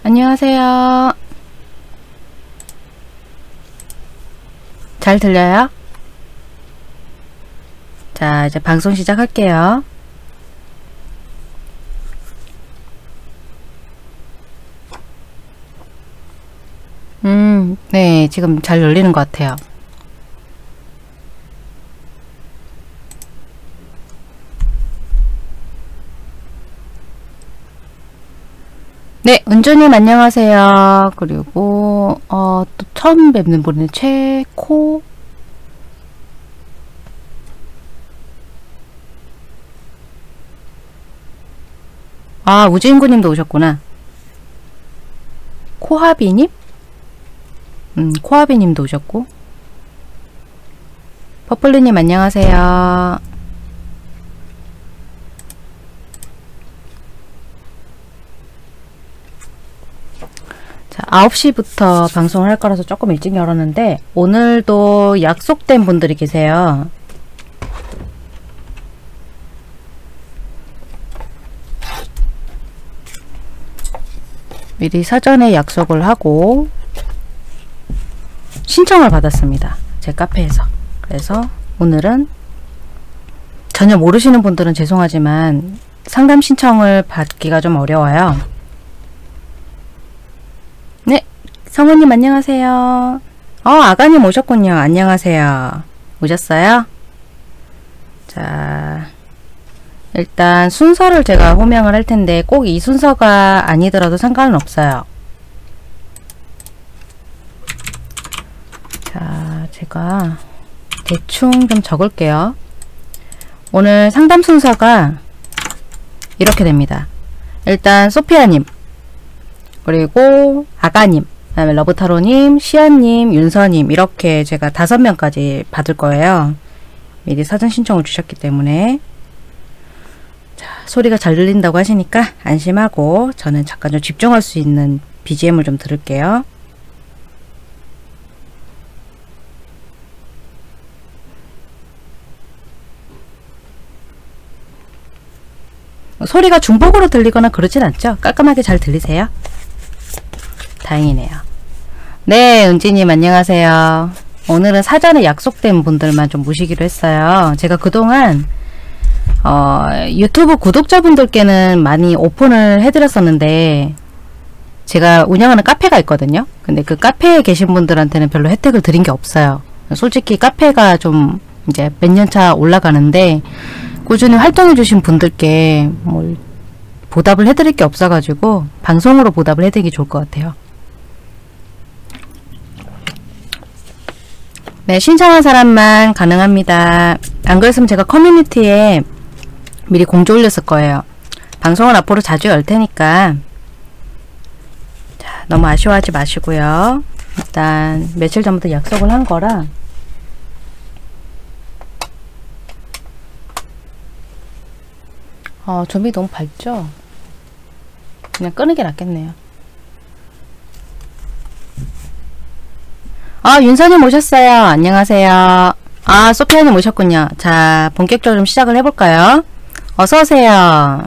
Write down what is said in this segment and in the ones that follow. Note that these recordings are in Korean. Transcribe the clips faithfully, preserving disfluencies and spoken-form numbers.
안녕하세요. 잘 들려요? 자, 이제 방송 시작할게요. 음, 네, 지금 잘 열리는 것 같아요. 네, 은주님 안녕하세요. 그리고 어, 또 처음 뵙는 분은 최코 아, 우주인구님도 오셨구나. 코하비님? 음, 코하비님도 오셨고. 퍼플리님 안녕하세요. 자, 아홉 시부터 방송을 할 거라서 조금 일찍 열었는데 오늘도 약속된 분들이 계세요. 미리 사전에 약속을 하고 신청을 받았습니다. 제 카페에서. 그래서 오늘은 전혀 모르시는 분들은 죄송하지만 상담 신청을 받기가 좀 어려워요. 네, 성우님 안녕하세요. 어, 아가님 오셨군요. 안녕하세요. 오셨어요? 자, 일단 순서를 제가 호명을 할 텐데 꼭 이 순서가 아니더라도 상관은 없어요. 자, 제가 대충 좀 적을게요. 오늘 상담 순서가 이렇게 됩니다. 일단 소피아님, 그리고 아가님, 그 다음에 러브타로님, 시아님, 윤서님 이렇게 제가 다섯 명까지 받을 거예요. 미리 사전 신청을 주셨기 때문에. 자, 소리가 잘 들린다고 하시니까 안심하고 저는 잠깐 좀 집중할 수 있는 비지엠을 좀 들을게요. 소리가 중복으로 들리거나 그러진 않죠? 깔끔하게 잘 들리세요? 다행이네요. 네, 은지님 안녕하세요. 오늘은 사전에 약속된 분들만 좀 모시기로 했어요. 제가 그동안 어, 유튜브 구독자분들께는 많이 오픈을 해드렸었는데 제가 운영하는 카페가 있거든요. 근데 그 카페에 계신 분들한테는 별로 혜택을 드린 게 없어요. 솔직히 카페가 좀 이제 몇 년 차 올라가는데 꾸준히 활동해 주신 분들께 뭐 보답을 해드릴 게 없어가지고 방송으로 보답을 해드리기 좋을 것 같아요. 네, 신청한 사람만 가능합니다. 안 그랬으면 제가 커뮤니티에 미리 공지 올렸을 거예요. 방송은 앞으로 자주 열 테니까 자, 너무 아쉬워하지 마시고요. 일단 며칠 전부터 약속을 한 거라 어, 좀비 너무 밝죠? 그냥 끄는 게 낫겠네요. 아, 윤서님 오셨어요. 안녕하세요. 아, 소피아님 오셨군요. 자, 본격적으로 좀 시작을 해볼까요? 어서오세요.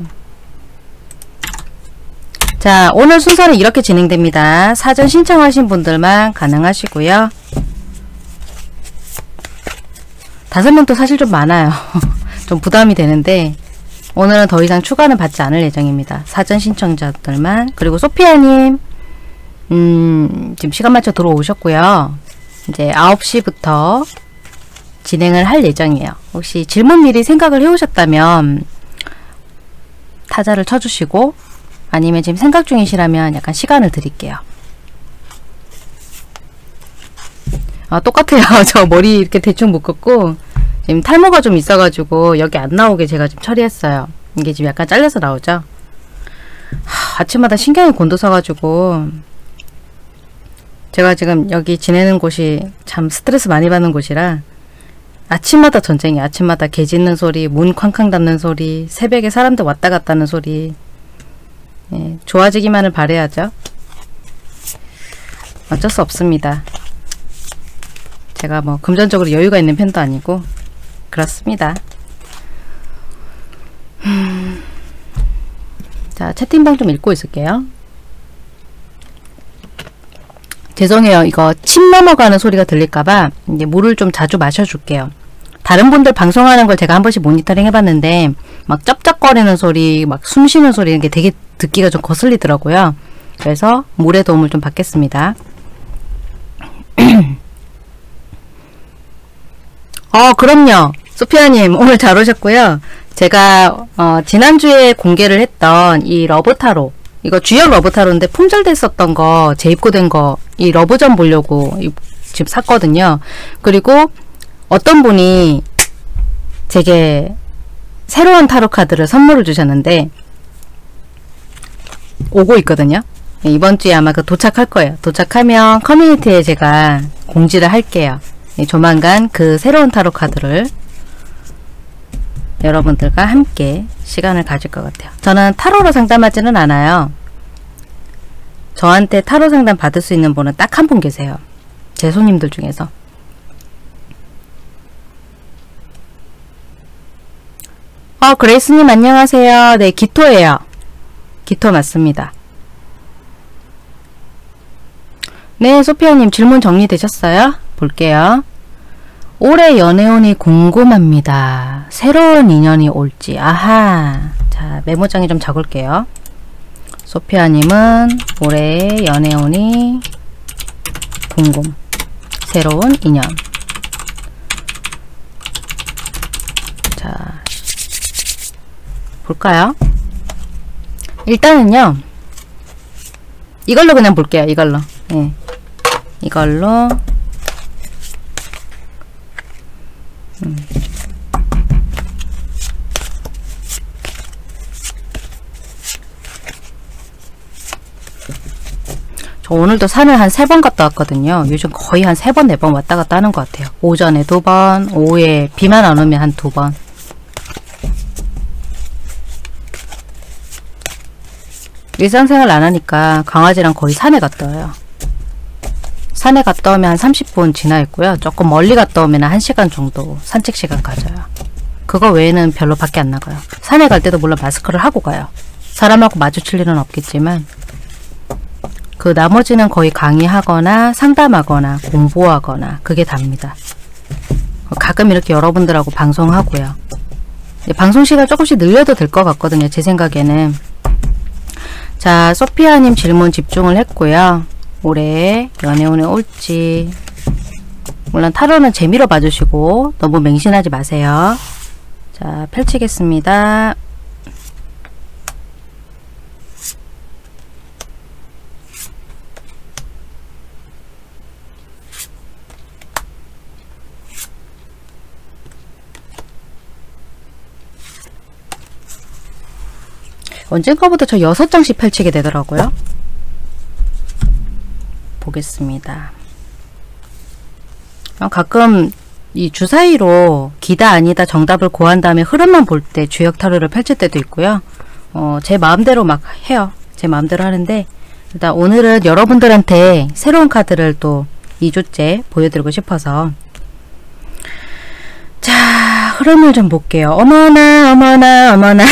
자, 오늘 순서는 이렇게 진행됩니다. 사전 신청하신 분들만 가능하시고요. 다섯 명도 사실 좀 많아요. 좀 부담이 되는데 오늘은 더 이상 추가는 받지 않을 예정입니다. 사전 신청자들만. 그리고 소피아님 음, 지금 시간 맞춰 들어오셨고요. 이제 아홉 시부터 진행을 할 예정이에요. 혹시 질문 미리 생각을 해오셨다면 타자를 쳐주시고 아니면 지금 생각 중이시라면 약간 시간을 드릴게요. 아, 똑같아요. 저 머리 이렇게 대충 묶었고 지금 탈모가 좀 있어가지고 여기 안 나오게 제가 좀 처리했어요. 이게 지금 약간 잘려서 나오죠. 하, 아침마다 신경이 곤두서가지고 제가 지금 여기 지내는 곳이 참 스트레스 많이 받는 곳이라 아침마다 전쟁이에요. 아침마다 개 짖는 소리, 문 쾅쾅 닫는 소리, 새벽에 사람들 왔다 갔다 하는 소리. 예, 좋아지기만을 바라야죠. 어쩔 수 없습니다. 제가 뭐 금전적으로 여유가 있는 편도 아니고 그렇습니다. 음, 자, 채팅방 좀 읽고 있을게요. 죄송해요. 이거 침 넘어가는 소리가 들릴까봐 이제 물을 좀 자주 마셔줄게요. 다른 분들 방송하는 걸 제가 한 번씩 모니터링 해봤는데 막 쩝쩝거리는 소리, 막 숨 쉬는 소리 이런 게 되게 듣기가 좀 거슬리더라고요. 그래서 물의 도움을 좀 받겠습니다. 어, 그럼요. 소피아님 오늘 잘 오셨고요. 제가 어, 지난주에 공개를 했던 이 러브타로, 이거 주역 러브타로인데 품절됐었던 거, 재입고된 거, 이 러브전 보려고 지금 샀거든요. 그리고 어떤 분이 제게 새로운 타로 카드를 선물을 주셨는데 오고 있거든요. 이번 주에 아마 그 도착할 거예요. 도착하면 커뮤니티에 제가 공지를 할게요. 조만간 그 새로운 타로 카드를 여러분들과 함께 시간을 가질 것 같아요. 저는 타로로 상담하지는 않아요. 저한테 타로 상담 받을 수 있는 분은 딱 한 분 계세요. 제 손님들 중에서. 어, 그레이스님 안녕하세요. 네, 기토예요. 기토 맞습니다. 네, 소피아님 질문 정리되셨어요? 볼게요. 올해 연애운이 궁금합니다. 새로운 인연이 올지. 아하. 자, 메모장에 좀 적을게요. 소피아님은 올해 연애운이 궁금. 새로운 인연. 자, 볼까요? 일단은요, 이걸로 그냥 볼게요. 이걸로. 예. 이걸로. 음. 저 오늘도 산을 한 세 번 갔다 왔거든요. 요즘 거의 한 세 번, 네 번 왔다 갔다 하는 것 같아요. 오전에 두 번, 오후에 비만 안 오면 한 두 번. 일상생활 안 하니까 강아지랑 거의 산에 갔다 와요. 산에 갔다 오면 한 삼십 분 지나 있고요. 조금 멀리 갔다 오면 한 시간 정도 산책 시간 가져요. 그거 외에는 별로 밖에 안 나가요. 산에 갈 때도 물론 마스크를 하고 가요. 사람하고 마주칠 일은 없겠지만 그 나머지는 거의 강의하거나 상담하거나 공부하거나 그게 답니다. 가끔 이렇게 여러분들하고 방송하고요. 방송 시간 조금씩 늘려도 될 것 같거든요. 제 생각에는. 자, 소피아님 질문 집중을 했고요. 올해 연애운이 올지. 물론 타로는 재미로 봐주시고 너무 맹신하지 마세요. 자, 펼치겠습니다. 언젠가부터 저 여섯 장씩 펼치게 되더라고요. 보겠습니다. 가끔 이 주사위로 기다 아니다 정답을 고한 다음에 흐름만 볼 때 주역 타로를 펼칠 때도 있고요. 어, 제 마음대로 막 해요. 제 마음대로 하는데 일단 오늘은 여러분들한테 새로운 카드를 또 이 주째 보여드리고 싶어서 자, 흐름을 좀 볼게요. 어머나 어머나 어머나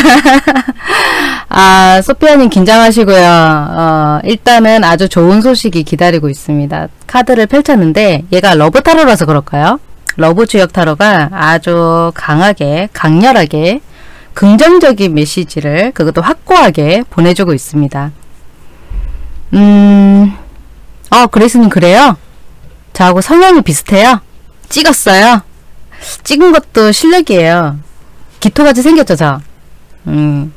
아, 소피아님 긴장하시고요. 어, 일단은 아주 좋은 소식이 기다리고 있습니다. 카드를 펼쳤는데 얘가 러브 타로라서 그럴까요? 러브 주역 타로가 아주 강하게 강렬하게 긍정적인 메시지를 그것도 확고하게 보내주고 있습니다. 음, 어, 그레이스님 그래요? 저하고 성향이 비슷해요? 찍었어요? 찍은 것도 실력이에요. 기토같이 생겼죠, 저? 음.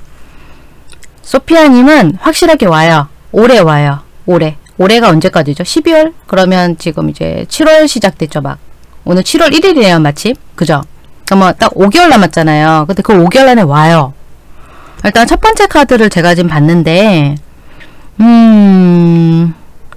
소피아님은 확실하게 와요. 올해 와요. 올해. 올해가 언제까지죠? 십이월? 그러면 지금 이제 칠월 시작됐죠, 막. 오늘 칠월 일일이에요, 마침. 그죠? 그러면 딱 오 개월 남았잖아요. 근데 그 오 개월 안에 와요. 일단 첫 번째 카드를 제가 지금 봤는데, 음,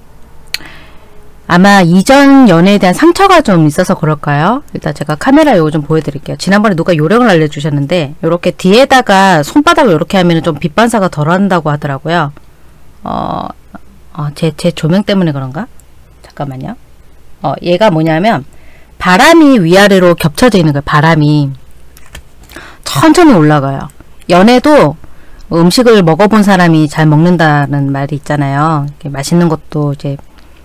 아마 이전 연애에 대한 상처가 좀 있어서 그럴까요? 일단 제가 카메라 요거 좀 보여드릴게요. 지난번에 누가 요령을 알려주셨는데 이렇게 뒤에다가 손바닥을 이렇게 하면 좀 빛 반사가 덜 한다고 하더라고요. 어, 어, 제, 제 조명 때문에 그런가? 잠깐만요. 어, 얘가 뭐냐면 바람이 위아래로 겹쳐져 있는 거예요. 바람이 천천히 올라가요. 연애도 음식을 먹어본 사람이 잘 먹는다는 말이 있잖아요. 맛있는 것도 이제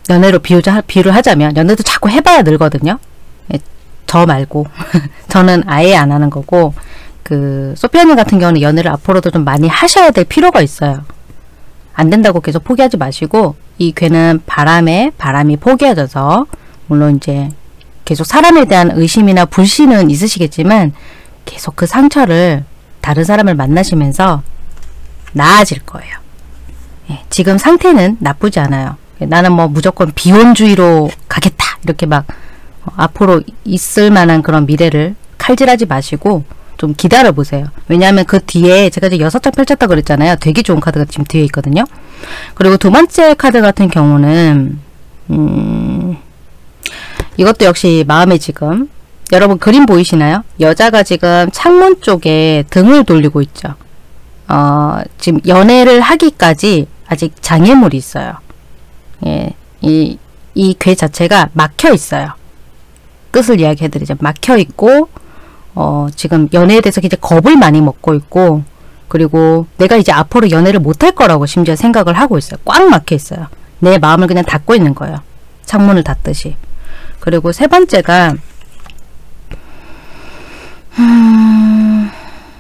연애로 비유자, 비유를 하자면 연애도 자꾸 해봐야 늘거든요. 예, 저 말고 저는 아예 안 하는 거고 그 소피아님 같은 경우는 연애를 앞으로도 좀 많이 하셔야 될 필요가 있어요. 안 된다고 계속 포기하지 마시고 이 괴는 바람에 바람이 포개져서 물론 이제 계속 사람에 대한 의심이나 불신은 있으시겠지만 계속 그 상처를 다른 사람을 만나시면서 나아질 거예요. 예, 지금 상태는 나쁘지 않아요. 나는 뭐 무조건 비혼주의로 가겠다 이렇게 막 어, 앞으로 있을 만한 그런 미래를 칼질하지 마시고 좀 기다려 보세요. 왜냐하면 그 뒤에 제가 이제 여섯 장 펼쳤다 그랬잖아요. 되게 좋은 카드가 지금 뒤에 있거든요. 그리고 두 번째 카드 같은 경우는 음, 이것도 역시 마음에 지금 여러분 그림 보이시나요? 여자가 지금 창문 쪽에 등을 돌리고 있죠. 어, 지금 연애를 하기까지 아직 장애물이 있어요. 예, 이, 이 괴 자체가 막혀 있어요. 끝을 이야기해드리죠. 막혀 있고 어, 지금 연애에 대해서 이제 겁을 많이 먹고 있고 그리고 내가 이제 앞으로 연애를 못할 거라고 심지어 생각을 하고 있어요. 꽉 막혀 있어요. 내 마음을 그냥 닫고 있는 거예요. 창문을 닫듯이. 그리고 세 번째가 음...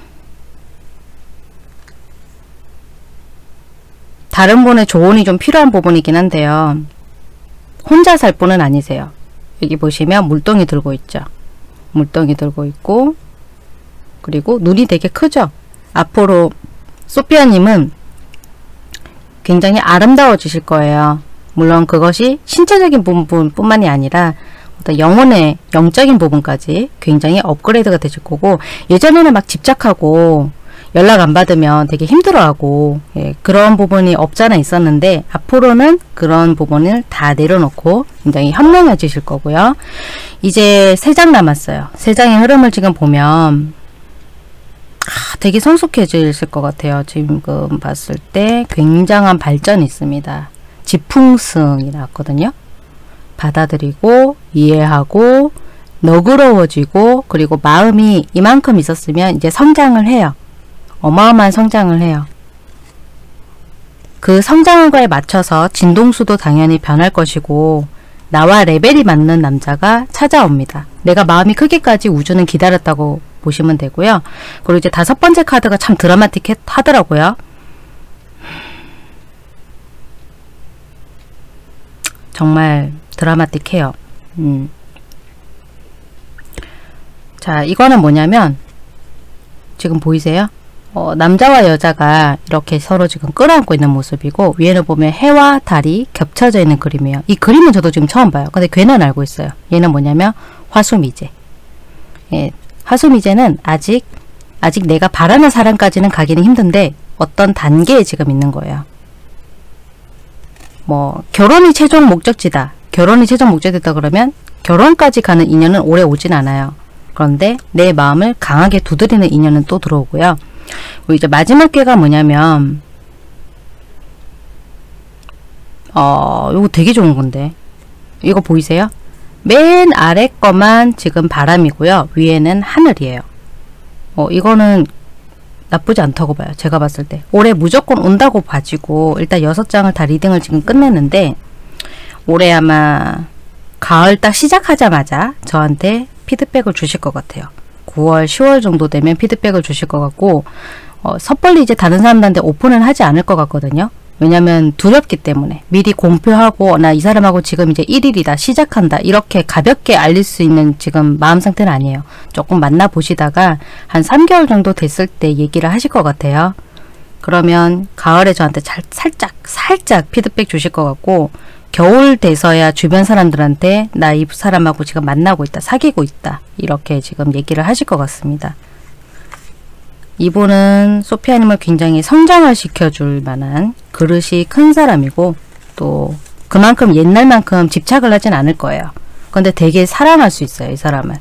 다른 분의 조언이 좀 필요한 부분이긴 한데요. 혼자 살 분은 아니세요. 여기 보시면 물동이 들고 있죠. 물동이 들고 있고 그리고 눈이 되게 크죠. 앞으로 소피아님은 굉장히 아름다워지실 거예요. 물론 그것이 신체적인 부분 뿐만이 아니라 어떤 영혼의 영적인 부분까지 굉장히 업그레이드가 되실 거고 예전에는 막 집착하고 연락 안 받으면 되게 힘들어하고 예, 그런 부분이 없잖아 있었는데 앞으로는 그런 부분을 다 내려놓고 굉장히 현명해지실 거고요. 이제 세 장 남았어요. 세 장의 흐름을 지금 보면 아, 되게 성숙해지실 것 같아요. 지금 봤을 때 굉장한 발전이 있습니다. 지풍승이 나왔거든요. 받아들이고 이해하고 너그러워지고 그리고 마음이 이만큼 있었으면 이제 성장을 해요. 어마어마한 성장을 해요. 그 성장과에 맞춰서 진동수도 당연히 변할 것이고 나와 레벨이 맞는 남자가 찾아옵니다. 내가 마음이 크기까지 우주는 기다렸다고 보시면 되고요. 그리고 이제 다섯 번째 카드가 참 드라마틱하더라고요. 정말 드라마틱해요. 음. 자, 이거는 뭐냐면 지금 보이세요? 어, 남자와 여자가 이렇게 서로 지금 끌어안고 있는 모습이고 위에는 보면 해와 달이 겹쳐져 있는 그림이에요. 이 그림은 저도 지금 처음 봐요. 근데 괴는 알고 있어요. 얘는 뭐냐면 화수미제. 예, 화수미제는 아직 아직 내가 바라는 사람까지는 가기는 힘든데 어떤 단계에 지금 있는 거예요. 뭐 결혼이 최종 목적지다. 결혼이 최종 목적이다 그러면 결혼까지 가는 인연은 오래 오진 않아요. 그런데 내 마음을 강하게 두드리는 인연은 또 들어오고요. 그리고 이제 마지막 괴가 뭐냐면 어 이거 되게 좋은 건데 이거 보이세요? 맨 아래 거만 지금 바람이고요. 위에는 하늘이에요. 어 이거는 나쁘지 않다고 봐요. 제가 봤을 때. 올해 무조건 온다고 봐지고 일단 여섯 장을 다 리딩을 지금 끝냈는데 올해 아마 가을 딱 시작하자마자 저한테 피드백을 주실 것 같아요. 구월, 시월 정도 되면 피드백을 주실 것 같고 어, 섣불리 이제 다른 사람들한테 오픈은 하지 않을 것 같거든요. 왜냐면 두렵기 때문에 미리 공표하고 나 이 사람하고 지금 이제 일 일이다 시작한다 이렇게 가볍게 알릴 수 있는 지금 마음 상태는 아니에요. 조금 만나보시다가 한 삼 개월 정도 됐을 때 얘기를 하실 것 같아요. 그러면 가을에 저한테 잘, 살짝 살짝 피드백 주실 것 같고 겨울 돼서야 주변 사람들한테 나 이 사람하고 지금 만나고 있다 사귀고 있다 이렇게 지금 얘기를 하실 것 같습니다. 이분은 소피아님을 굉장히 성장을 시켜줄 만한 그릇이 큰 사람이고 또 그만큼 옛날만큼 집착을 하진 않을 거예요. 근데 되게 사랑할 수 있어요. 이 사람은.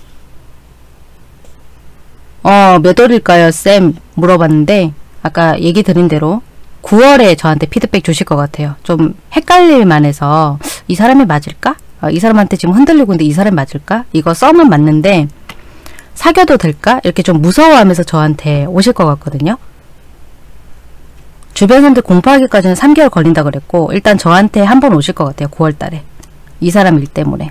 어, 몇 월일까요? 쌤 물어봤는데 아까 얘기 드린 대로 구월에 저한테 피드백 주실 것 같아요. 좀 헷갈릴 만해서 이 사람이 맞을까? 어, 이 사람한테 지금 흔들리고 있는데 이 사람이 맞을까? 이거 썸은 맞는데 사귀어도 될까? 이렇게 좀 무서워하면서 저한테 오실 것 같거든요. 주변 사람들 공부하기까지는 삼 개월 걸린다 그랬고 일단 저한테 한 번 오실 것 같아요. 구월 달에. 이 사람 일 때문에.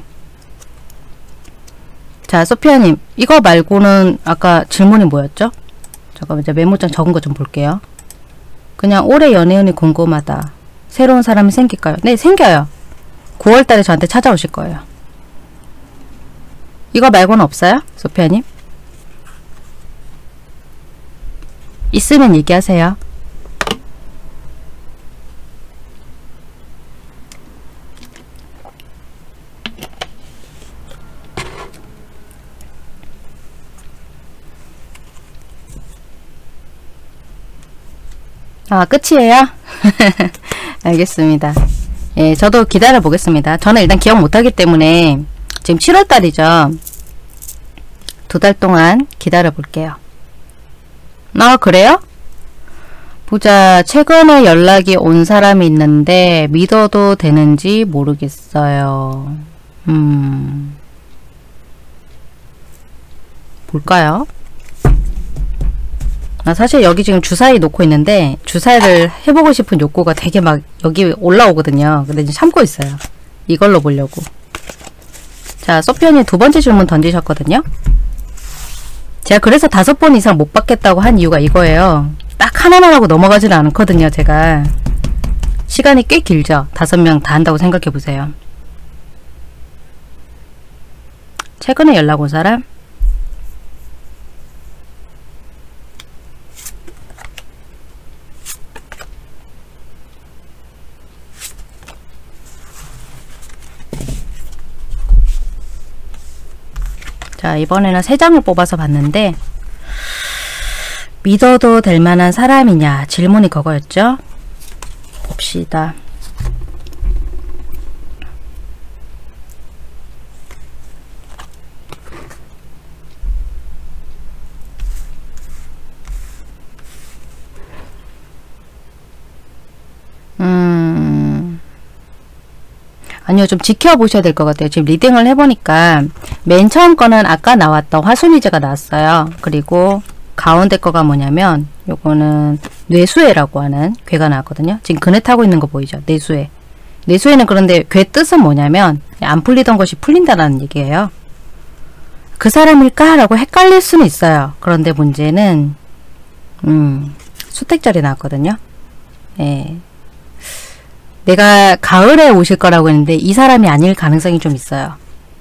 자, 소피아님. 이거 말고는 아까 질문이 뭐였죠? 잠깐만 이제 메모장 적은 거 좀 볼게요. 그냥 올해 연애운이 궁금하다. 새로운 사람이 생길까요? 네, 생겨요. 구월 달에 저한테 찾아오실 거예요. 이거 말고는 없어요? 소피아님? 있으면 얘기하세요. 아, 끝이에요? 알겠습니다. 예, 저도 기다려 보겠습니다. 저는 일단 기억 못하기 때문에 지금 칠월 달이죠. 두 달 동안 기다려 볼게요. 아, 그래요? 보자. 최근에 연락이 온 사람이 있는데 믿어도 되는지 모르겠어요. 음. 볼까요? 나 사실 여기 지금 주사위 놓고 있는데 주사위를 해보고 싶은 욕구가 되게 막 여기 올라오거든요. 근데 이제 참고 있어요. 이걸로 보려고. 자, 소피언이 두 번째 질문 던지셨거든요. 제가 그래서 다섯 번 이상 못 받겠다고 한 이유가 이거예요. 딱 하나만 하고 넘어가지는 않거든요. 제가 시간이 꽤 길죠. 다섯 명 다 한다고 생각해보세요. 최근에 연락 온 사람? 자, 이번에는 세 장을 뽑아서 봤는데 믿어도 될 만한 사람이냐 질문이 그거였죠. 봅시다. 음... 아니요, 좀 지켜보셔야 될 것 같아요. 지금 리딩을 해보니까 맨 처음 거는 아까 나왔던 화순이제가 나왔어요. 그리고 가운데 거가 뭐냐면 요거는 뇌수해라고 하는 괴가 나왔거든요. 지금 그네 타고 있는 거 보이죠? 뇌수해. 뇌수해는 그런데 괴 뜻은 뭐냐면 안 풀리던 것이 풀린다라는 얘기예요. 그 사람일까? 라고 헷갈릴 수는 있어요. 그런데 문제는 음, 수택절이 나왔거든요. 예. 내가 가을에 오실 거라고 했는데 이 사람이 아닐 가능성이 좀 있어요.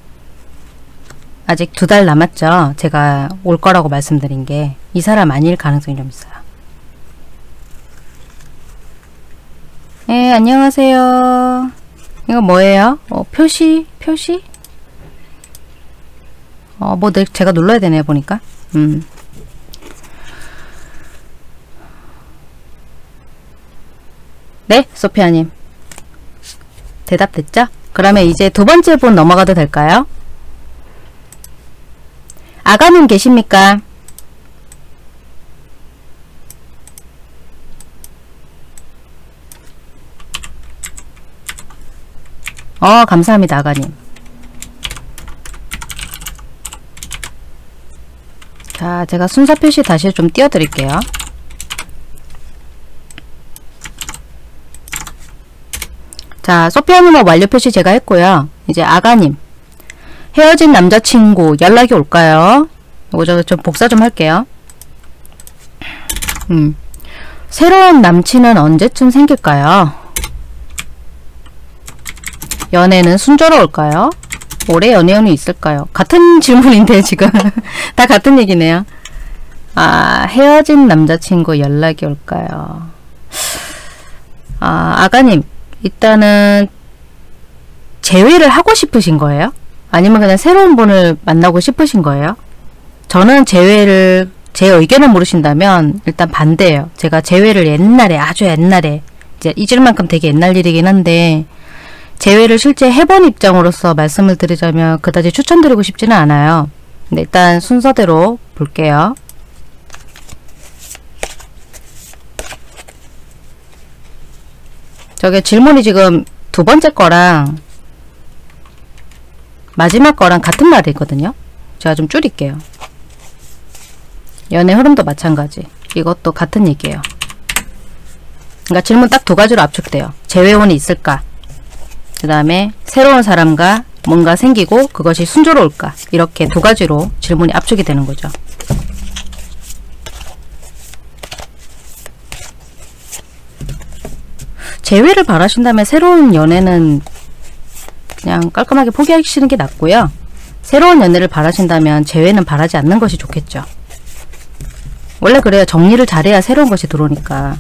아직 두 달 남았죠. 제가 올 거라고 말씀드린 게 이 사람 아닐 가능성이 좀 있어요. 네, 안녕하세요. 이거 뭐예요? 어, 표시? 표시? 어, 뭐 내, 제가 눌러야 되네 보니까. 음. 네, 소피아님. 대답됐죠? 그러면 이제 두 번째 분 넘어가도 될까요? 아가님 계십니까? 어, 감사합니다, 아가님. 자, 제가 순서 표시 다시 좀 띄워드릴게요. 자, 소피아님은 완료 표시 제가 했고요. 이제 아가님. 헤어진 남자친구 연락이 올까요? 이거 저 좀 복사 좀 할게요. 음. 새로운 남친은 언제쯤 생길까요? 연애는 순조로울까요? 올해 연애운이 있을까요? 같은 질문인데 지금 다 같은 얘기네요. 아, 헤어진 남자친구 연락이 올까요? 아, 아가님. 일단은 재회를 하고 싶으신 거예요? 아니면 그냥 새로운 분을 만나고 싶으신 거예요? 저는 재회를, 제 의견을 물으신다면 일단 반대예요. 제가 재회를 옛날에, 아주 옛날에, 이제 잊을 만큼 되게 옛날 일이긴 한데 재회를 실제 해본 입장으로서 말씀을 드리자면 그다지 추천드리고 싶지는 않아요. 근데 일단 순서대로 볼게요. 저게 질문이 지금 두 번째 거랑 마지막 거랑 같은 말이 있거든요. 제가 좀 줄일게요. 연애 흐름도 마찬가지. 이것도 같은 얘기예요. 그러니까 질문 딱 두 가지로 압축돼요. 재회원이 있을까? 그 다음에 새로운 사람과 뭔가 생기고 그것이 순조로울까? 이렇게 두 가지로 질문이 압축이 되는 거죠. 재회를 바라신다면 새로운 연애는 그냥 깔끔하게 포기하시는 게 낫고요. 새로운 연애를 바라신다면 재회는 바라지 않는 것이 좋겠죠. 원래 그래요. 정리를 잘해야 새로운 것이 들어오니까.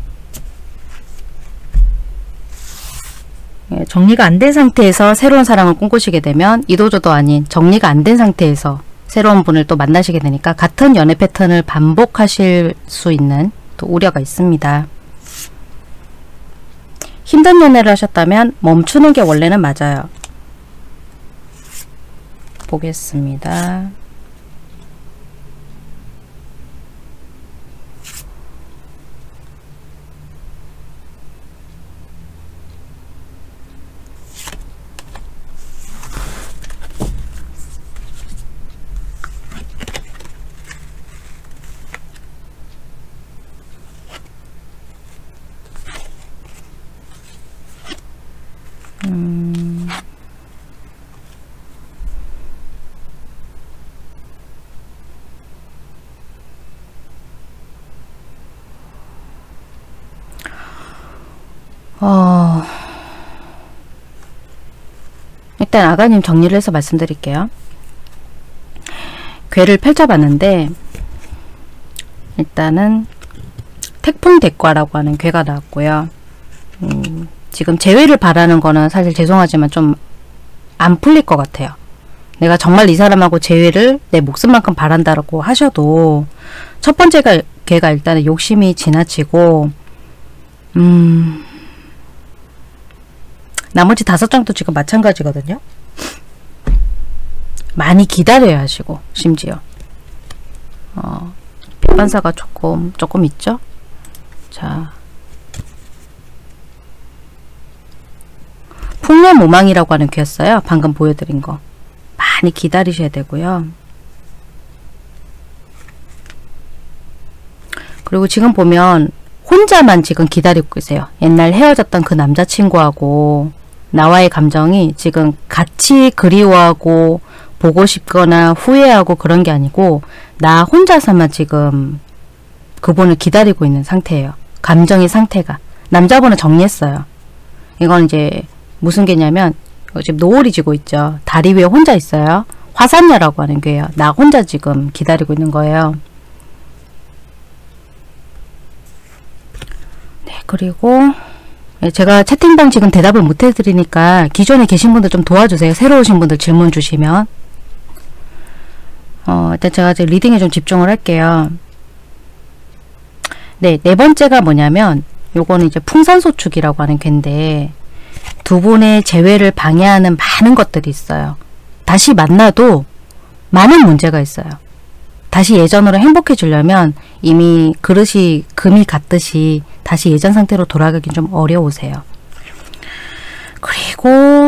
정리가 안 된 상태에서 새로운 사랑을 꿈꾸시게 되면 이도저도 아닌 정리가 안 된 상태에서 새로운 분을 또 만나시게 되니까 같은 연애 패턴을 반복하실 수 있는 또 우려가 있습니다. 힘든 연애를 하셨다면 멈추는 게 원래는 맞아요. 보겠습니다. 음... 어... 일단 아가님 정리를 해서 말씀드릴게요. 괴를 펼쳐봤는데 일단은 태풍대과라고 하는 괴가 나왔고요. 음... 지금 재회를 바라는 거는 사실 죄송하지만 좀 안 풀릴 것 같아요. 내가 정말 이 사람하고 재회를 내 목숨만큼 바란다고 하셔도 첫 번째가 걔가 일단은 욕심이 지나치고 음 나머지 다섯 장도 지금 마찬가지거든요. 많이 기다려야 하시고 심지어 어, 빗반사가 조금 조금 있죠. 자. 풍년모망이라고 하는 괴였어요. 방금 보여드린 거. 많이 기다리셔야 되고요. 그리고 지금 보면 혼자만 지금 기다리고 계세요. 옛날 헤어졌던 그 남자친구하고 나와의 감정이 지금 같이 그리워하고 보고 싶거나 후회하고 그런 게 아니고 나 혼자서만 지금 그분을 기다리고 있는 상태예요. 감정의 상태가. 남자분은 정리했어요. 이건 이제 무슨 괴냐면 지금 노을이 지고 있죠. 다리 위에 혼자 있어요. 화산녀라고 하는 괴예요. 나 혼자 지금 기다리고 있는 거예요. 네, 그리고 제가 채팅방 지금 대답을 못 해드리니까 기존에 계신 분들 좀 도와주세요. 새로 오신 분들 질문 주시면. 어, 일단 제가 이제 리딩에 좀 집중을 할게요. 네, 네 번째가 뭐냐면 요거는 이제 풍산소축이라고 하는 괴인데 두 분의 재회를 방해하는 많은 것들이 있어요. 다시 만나도 많은 문제가 있어요. 다시 예전으로 행복해지려면 이미 그릇이 금이 갔듯이 다시 예전 상태로 돌아가긴 좀 어려우세요. 그리고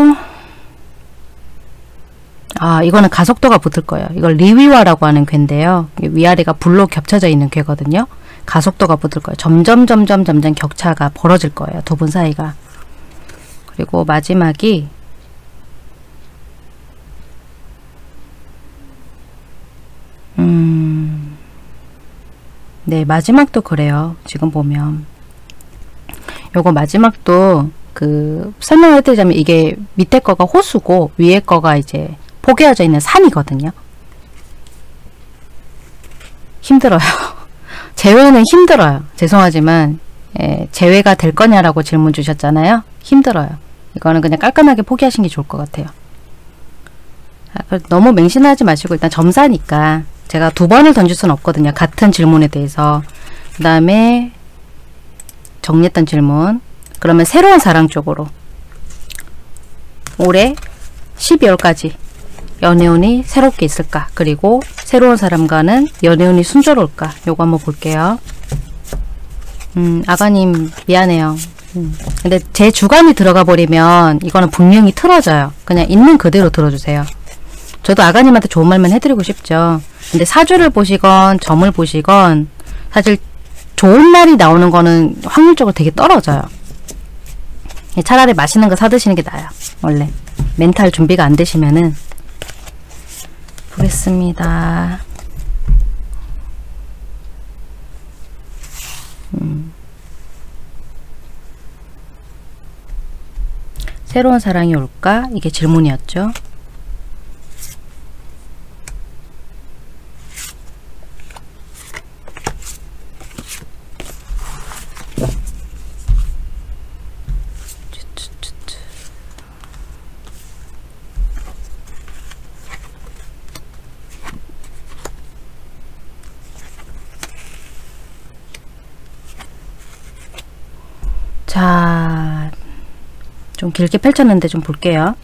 아 이거는 가속도가 붙을 거예요. 이걸 리위화라고 하는 괴인데요. 위아래가 불로 겹쳐져 있는 괴거든요. 가속도가 붙을 거예요. 점점 점점 점점 격차가 벌어질 거예요. 두 분 사이가. 그리고 마지막이 음, 네 마지막도 그래요. 지금 보면 요거 마지막도 그 설명을 해드리자면 이게 밑에 거가 호수고 위에 거가 이제 포개어져 있는 산이거든요. 힘들어요. 재회는 힘들어요. 죄송하지만 예, 재회가 될 거냐라고 질문 주셨잖아요. 힘들어요. 이거는 그냥 깔끔하게 포기하시는 게 좋을 것 같아요. 아, 너무 맹신하지 마시고 일단 점사니까 제가 두 번을 던질 수는 없거든요. 같은 질문에 대해서. 그 다음에 정리했던 질문. 그러면 새로운 사랑 쪽으로 올해 십이월까지 연애운이 새롭게 있을까? 그리고 새로운 사람과는 연애운이 순조로울까? 요거 한번 볼게요. 음, 아가님 미안해요. 음. 근데 제 주관이 들어가 버리면 이거는 분명히 틀어져요. 그냥 있는 그대로 들어주세요. 저도 아가님한테 좋은 말만 해드리고 싶죠. 근데 사주를 보시건 점을 보시건 사실 좋은 날이 나오는 거는 확률적으로 되게 떨어져요. 차라리 맛있는 거 사드시는 게 나아요. 원래 멘탈 준비가 안 되시면은. 보겠습니다. 음. 새로운 사랑이 올까? 이게 질문이었죠. 자, 좀 길게 펼쳤는데 좀 볼게요.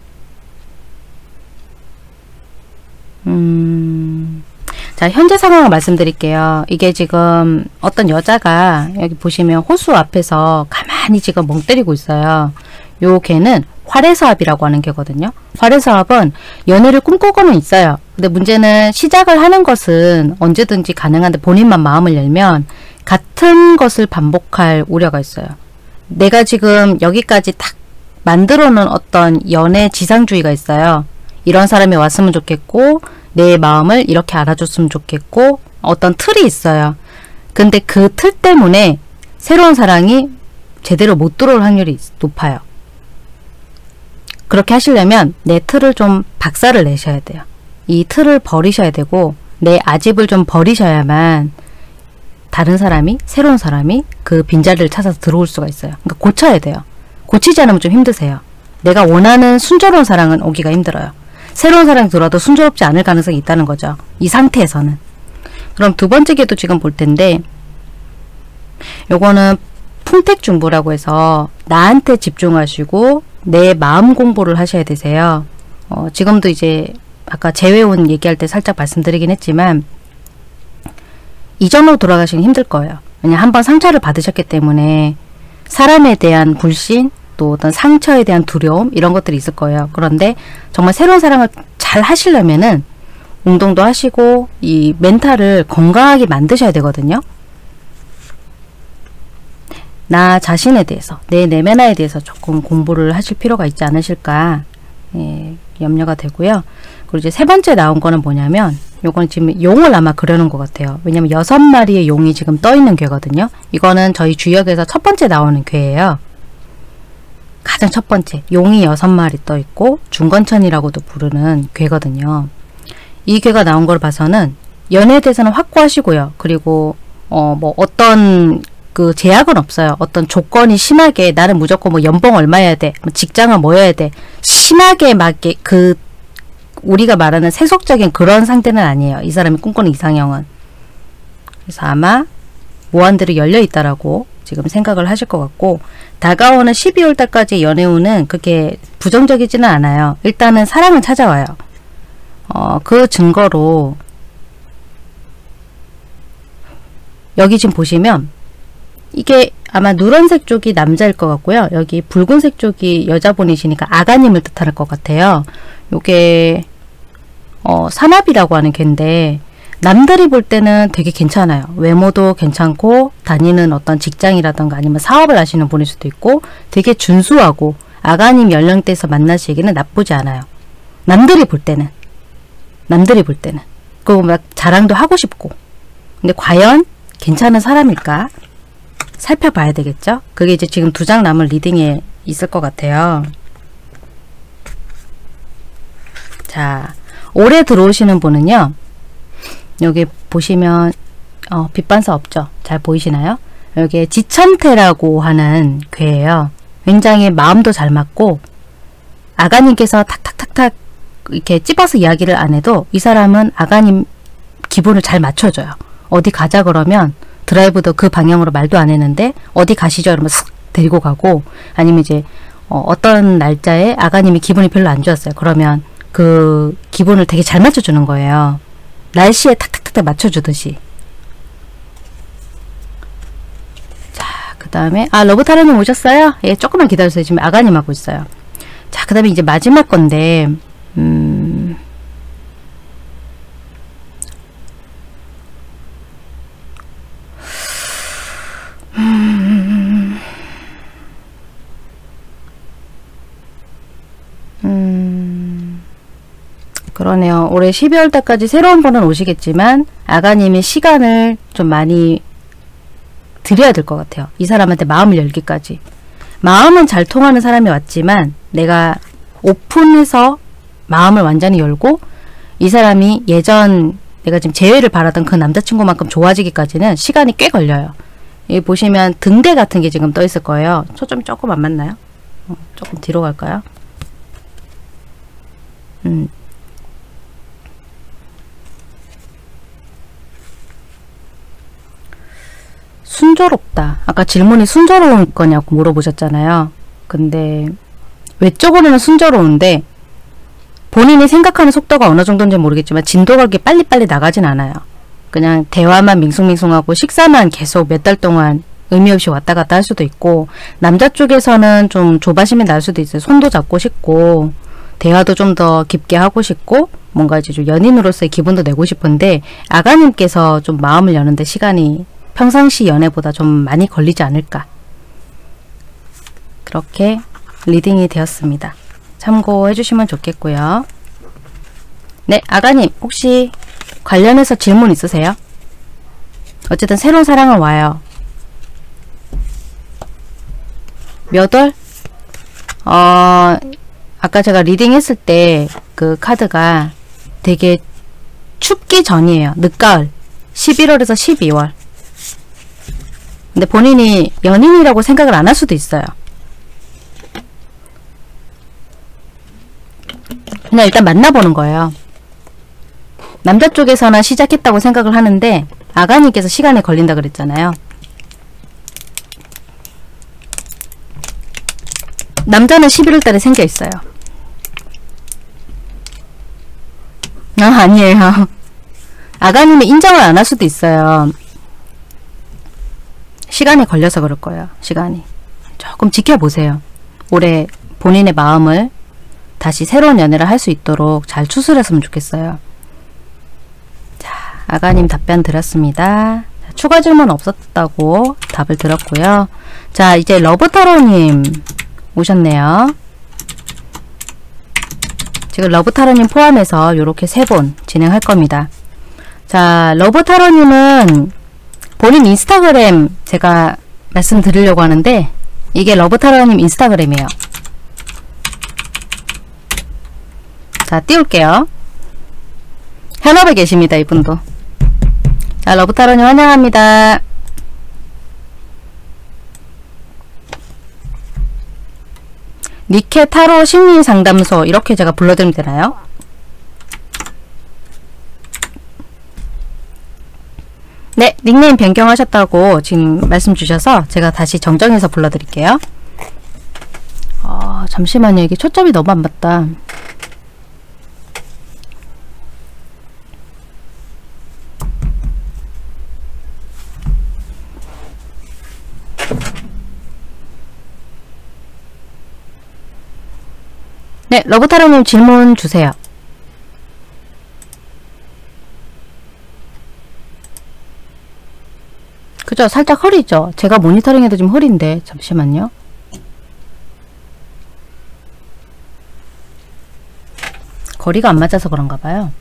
음, 자, 현재 상황을 말씀드릴게요. 이게 지금 어떤 여자가 여기 보시면 호수 앞에서 가만히 지금 멍 때리고 있어요. 요 개는 활해사업이라고 하는 개거든요. 활해사업은 연애를 꿈꾸고는 있어요. 근데 문제는 시작을 하는 것은 언제든지 가능한데 본인만 마음을 열면 같은 것을 반복할 우려가 있어요. 내가 지금 여기까지 딱 만들어 놓은 어떤 연애 지상주의가 있어요. 이런 사람이 왔으면 좋겠고 내 마음을 이렇게 알아줬으면 좋겠고 어떤 틀이 있어요. 근데 그 틀 때문에 새로운 사랑이 제대로 못 들어올 확률이 높아요. 그렇게 하시려면 내 틀을 좀 박살을 내셔야 돼요. 이 틀을 버리셔야 되고 내 아집을 좀 버리셔야만 다른 사람이, 새로운 사람이 그 빈자리를 찾아서 들어올 수가 있어요. 그러니까 고쳐야 돼요. 고치지 않으면 좀 힘드세요. 내가 원하는 순조로운 사랑은 오기가 힘들어요. 새로운 사랑이 들어와도 순조롭지 않을 가능성이 있다는 거죠. 이 상태에서는. 그럼 두 번째 개도 지금 볼 텐데 요거는 풍택중부라고 해서 나한테 집중하시고 내 마음 공부를 하셔야 되세요. 어, 지금도 이제 아까 재회운 얘기할 때 살짝 말씀드리긴 했지만 이전으로 돌아가시긴 힘들 거예요. 왜냐하면 한번 상처를 받으셨기 때문에 사람에 대한 불신, 또 어떤 상처에 대한 두려움 이런 것들이 있을 거예요. 그런데 정말 새로운 사랑을 잘 하시려면은 운동도 하시고 이 멘탈을 건강하게 만드셔야 되거든요. 나 자신에 대해서, 내 내면화에 대해서 조금 공부를 하실 필요가 있지 않으실까 예, 염려가 되고요. 그리고 이제 세 번째 나온 거는 뭐냐면 요건 지금 용을 아마 그려놓은 것 같아요. 왜냐면 여섯 마리의 용이 지금 떠 있는 괴거든요. 이거는 저희 주역에서 첫 번째 나오는 괴예요. 가장 첫 번째 용이 여섯 마리 떠 있고 중건천이라고도 부르는 괴거든요. 이 괴가 나온 걸 봐서는 연애에 대해서는 확고하시고요. 그리고 어 뭐 어떤 그 제약은 없어요. 어떤 조건이 심하게 나는 무조건 뭐 연봉 얼마여야 돼, 뭐 직장은 뭐여야 돼, 심하게 막 그 우리가 말하는 세속적인 그런 상태는 아니에요. 이 사람이 꿈꾸는 이상형은. 그래서 아마 무한대로 열려 있다라고 지금 생각을 하실 것 같고 다가오는 십이월 달까지 연애운은 그렇게 부정적이지는 않아요. 일단은 사랑은 찾아와요. 어, 그 증거로 여기 지금 보시면 이게 아마 누런색 쪽이 남자일 것 같고요. 여기 붉은색 쪽이 여자분이시니까 아가님을 뜻할 것 같아요. 요게 어, 산압이라고 하는 개인데 남들이 볼 때는 되게 괜찮아요. 외모도 괜찮고 다니는 어떤 직장이라던가 아니면 사업을 하시는 분일 수도 있고 되게 준수하고 아가님 연령대에서 만나시기는 나쁘지 않아요. 남들이 볼 때는 남들이 볼 때는 그리고 막 자랑도 하고 싶고 근데 과연 괜찮은 사람일까? 살펴봐야 되겠죠? 그게 이제 지금 두 장 남은 리딩에 있을 것 같아요. 자, 올해 들어오시는 분은요. 여기 보시면 어, 빛반사 없죠? 잘 보이시나요? 여기에 지천태라고 하는 괴예요. 굉장히 마음도 잘 맞고 아가님께서 탁탁탁탁 이렇게 찝어서 이야기를 안 해도 이 사람은 아가님 기분을 잘 맞춰줘요. 어디 가자 그러면 드라이브도 그 방향으로 말도 안 했는데 어디 가시죠? 이러면 쓱 데리고 가고 아니면 이제 어, 어떤 날짜에 아가님이 기분이 별로 안 좋았어요. 그러면 그 기분을 되게 잘 맞춰주는 거예요. 날씨에 탁탁탁탁 맞춰주듯이. 자, 그 다음에 아 러브타로님 오셨어요? 예, 조금만 기다려주세요. 지금 아가님 하고 있어요. 자, 그 다음에 이제 마지막 건데 음... 그러네요. 올해 십이월 달까지 새로운 분은 오시겠지만 아가님이 시간을 좀 많이 드려야 될 것 같아요. 이 사람한테 마음을 열기까지. 마음은 잘 통하는 사람이 왔지만 내가 오픈해서 마음을 완전히 열고 이 사람이 예전 내가 지금 재회를 바라던 그 남자친구만큼 좋아지기까지는 시간이 꽤 걸려요. 여기 보시면 등대 같은 게 지금 떠 있을 거예요. 초점이 조금 안 맞나요? 어, 조금 뒤로 갈까요? 음. 순조롭다. 아까 질문이 순조로운 거냐고 물어보셨잖아요. 근데 외적으로는 순조로운데 본인이 생각하는 속도가 어느 정도인지 모르겠지만 진도가 그렇게 빨리빨리 나가진 않아요. 그냥 대화만 밍숭밍숭하고 식사만 계속 몇 달 동안 의미 없이 왔다 갔다 할 수도 있고, 남자 쪽에서는 좀 조바심이 날 수도 있어요. 손도 잡고 싶고 대화도 좀 더 깊게 하고 싶고 뭔가 이제 좀 연인으로서의 기분도 내고 싶은데 아가님께서 좀 마음을 여는데 시간이 평상시 연애보다 좀 많이 걸리지 않을까, 그렇게 리딩이 되었습니다. 참고해 주시면 좋겠고요. 네, 아가님 혹시 관련해서 질문 있으세요? 어쨌든 새로운 사랑을 와요. 몇 월? 어, 아까 제가 리딩 했을 때 그 카드가 되게 춥기 전이에요. 늦가을. 십일월에서 십이월. 근데 본인이 연인이라고 생각을 안 할 수도 있어요. 그냥 일단 만나보는 거예요. 남자 쪽에서는 시작했다고 생각을 하는데 아가님께서 시간이 걸린다 그랬잖아요. 남자는 십일월 달에 생겨 있어요. 아, 아니에요. 아가님이 인정을 안 할 수도 있어요. 시간이 걸려서 그럴 거예요. 시간이. 조금 지켜보세요. 올해 본인의 마음을 다시 새로운 연애를 할 수 있도록 잘 추스렸으면 좋겠어요. 자, 아가님 답변 드렸습니다. 자, 추가 질문 없었다고 답을 드렸고요. 자, 이제 러브타로님 오셨네요. 지금 러브타로님 포함해서 이렇게 세 분 진행할 겁니다. 자, 러브타로님은 본인 인스타그램 제가 말씀드리려고 하는데 이게 러브타로님 인스타그램이에요. 자, 띄울게요. 현업에 계십니다. 이분도. 자, 러브타로님 환영합니다. 니케 타로 심리상담소 이렇게 제가 불러드리면 되나요? 네, 닉네임 변경하셨다고 지금 말씀 주셔서 제가 다시 정정해서 불러드릴게요. 아, 잠시만요. 이게 초점이 너무 안 맞다. 네, 러브타로님 질문 주세요. 그죠? 살짝 흐리죠? 제가 모니터링해도 좀 흐린데 잠시만요. 거리가 안 맞아서 그런가 봐요.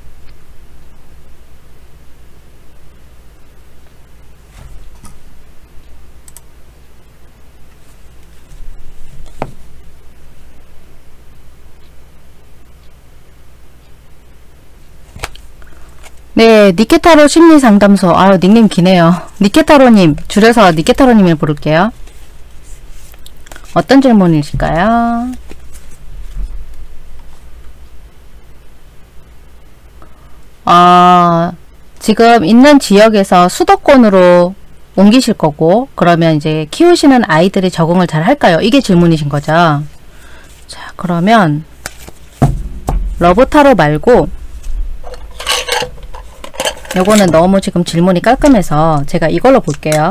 네, 니케타로 심리상담소. 아유, 닉네임 기네요. 니케타로님, 줄여서 니케타로님을 부를게요. 어떤 질문이실까요? 아, 지금 있는 지역에서 수도권으로 옮기실 거고, 그러면 이제 키우시는 아이들이 적응을 잘 할까요? 이게 질문이신 거죠. 자, 그러면 러브타로 말고 요거는 너무 지금 질문이 깔끔해서 제가 이걸로 볼게요.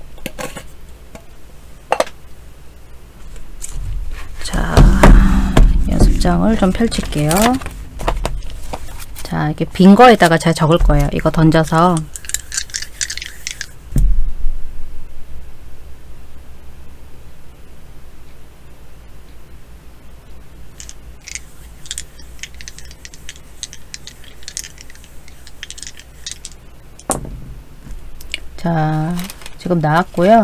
자, 연습장을 좀 펼칠게요. 자, 이렇게 빈 거에다가 제가 적을 거예요. 이거 던져서. 자, 지금 나왔고요.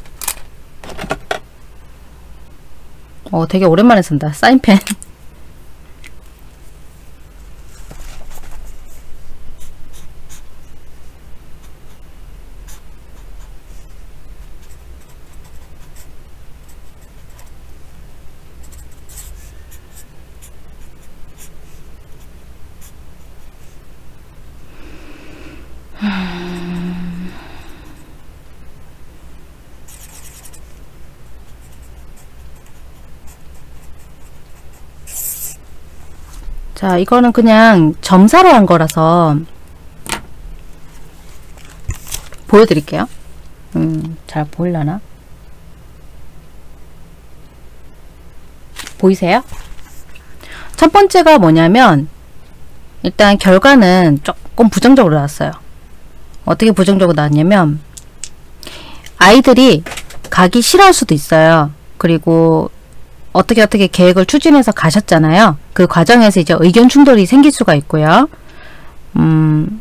어, 되게 오랜만에 쓴다. 사인펜. 자, 이거는 그냥 점사로 한 거라서 보여드릴게요. 음, 잘 보이려나? 보이세요? 첫 번째가 뭐냐면 일단 결과는 조금 부정적으로 나왔어요. 어떻게 부정적으로 나왔냐면 아이들이 가기 싫어할 수도 있어요. 그리고 어떻게 어떻게 계획을 추진해서 가셨잖아요. 그 과정에서 이제 의견 충돌이 생길 수가 있고요. 음,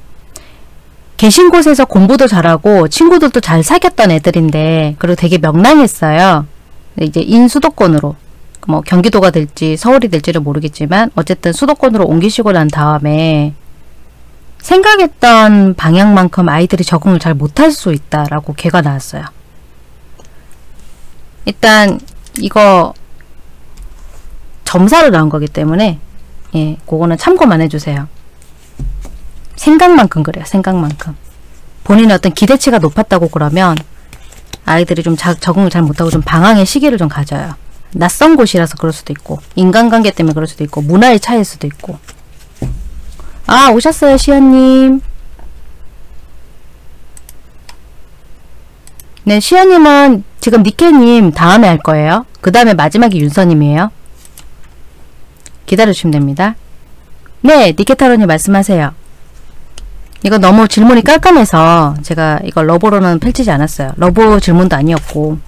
계신 곳에서 공부도 잘하고 친구들도 잘 사귀었던 애들인데 그리고 되게 명랑했어요. 이제 인수도권으로 뭐 경기도가 될지 서울이 될지를 모르겠지만 어쨌든 수도권으로 옮기시고 난 다음에 생각했던 방향만큼 아이들이 적응을 잘 못할 수 있다라고 개가 나왔어요. 일단 이거 점사로 나온 거기 때문에 예, 그거는 참고만 해주세요. 생각만큼 그래요. 생각만큼. 본인의 어떤 기대치가 높았다고 그러면 아이들이 좀 자, 적응을 잘 못하고 좀 방황의 시기를 좀 가져요. 낯선 곳이라서 그럴 수도 있고 인간관계 때문에 그럴 수도 있고 문화의 차이일 수도 있고. 아, 오셨어요 시연님. 네, 시연님은 지금 니케님 다음에 할 거예요. 그 다음에 마지막이 윤서님이에요. 기다려주시면 됩니다. 네, 니케타로님 말씀하세요. 이거 너무 질문이 깔끔해서 제가 이거 러브로는 펼치지 않았어요. 러브 질문도 아니었고.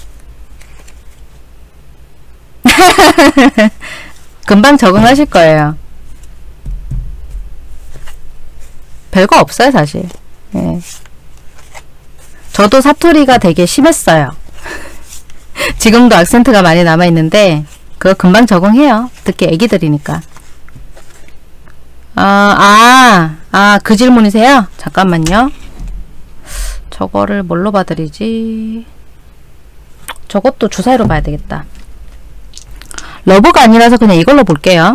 금방 적응하실 거예요. 별거 없어요 사실. 네. 저도 사투리가 되게 심했어요. 지금도 악센트가 많이 남아있는데 그거 금방 적응해요. 듣기 애기들이니까. 아, 아, 아, 그 질문이세요? 잠깐만요. 저거를 뭘로 봐드리지? 저것도 주사위로 봐야 되겠다. 러브가 아니라서 그냥 이걸로 볼게요.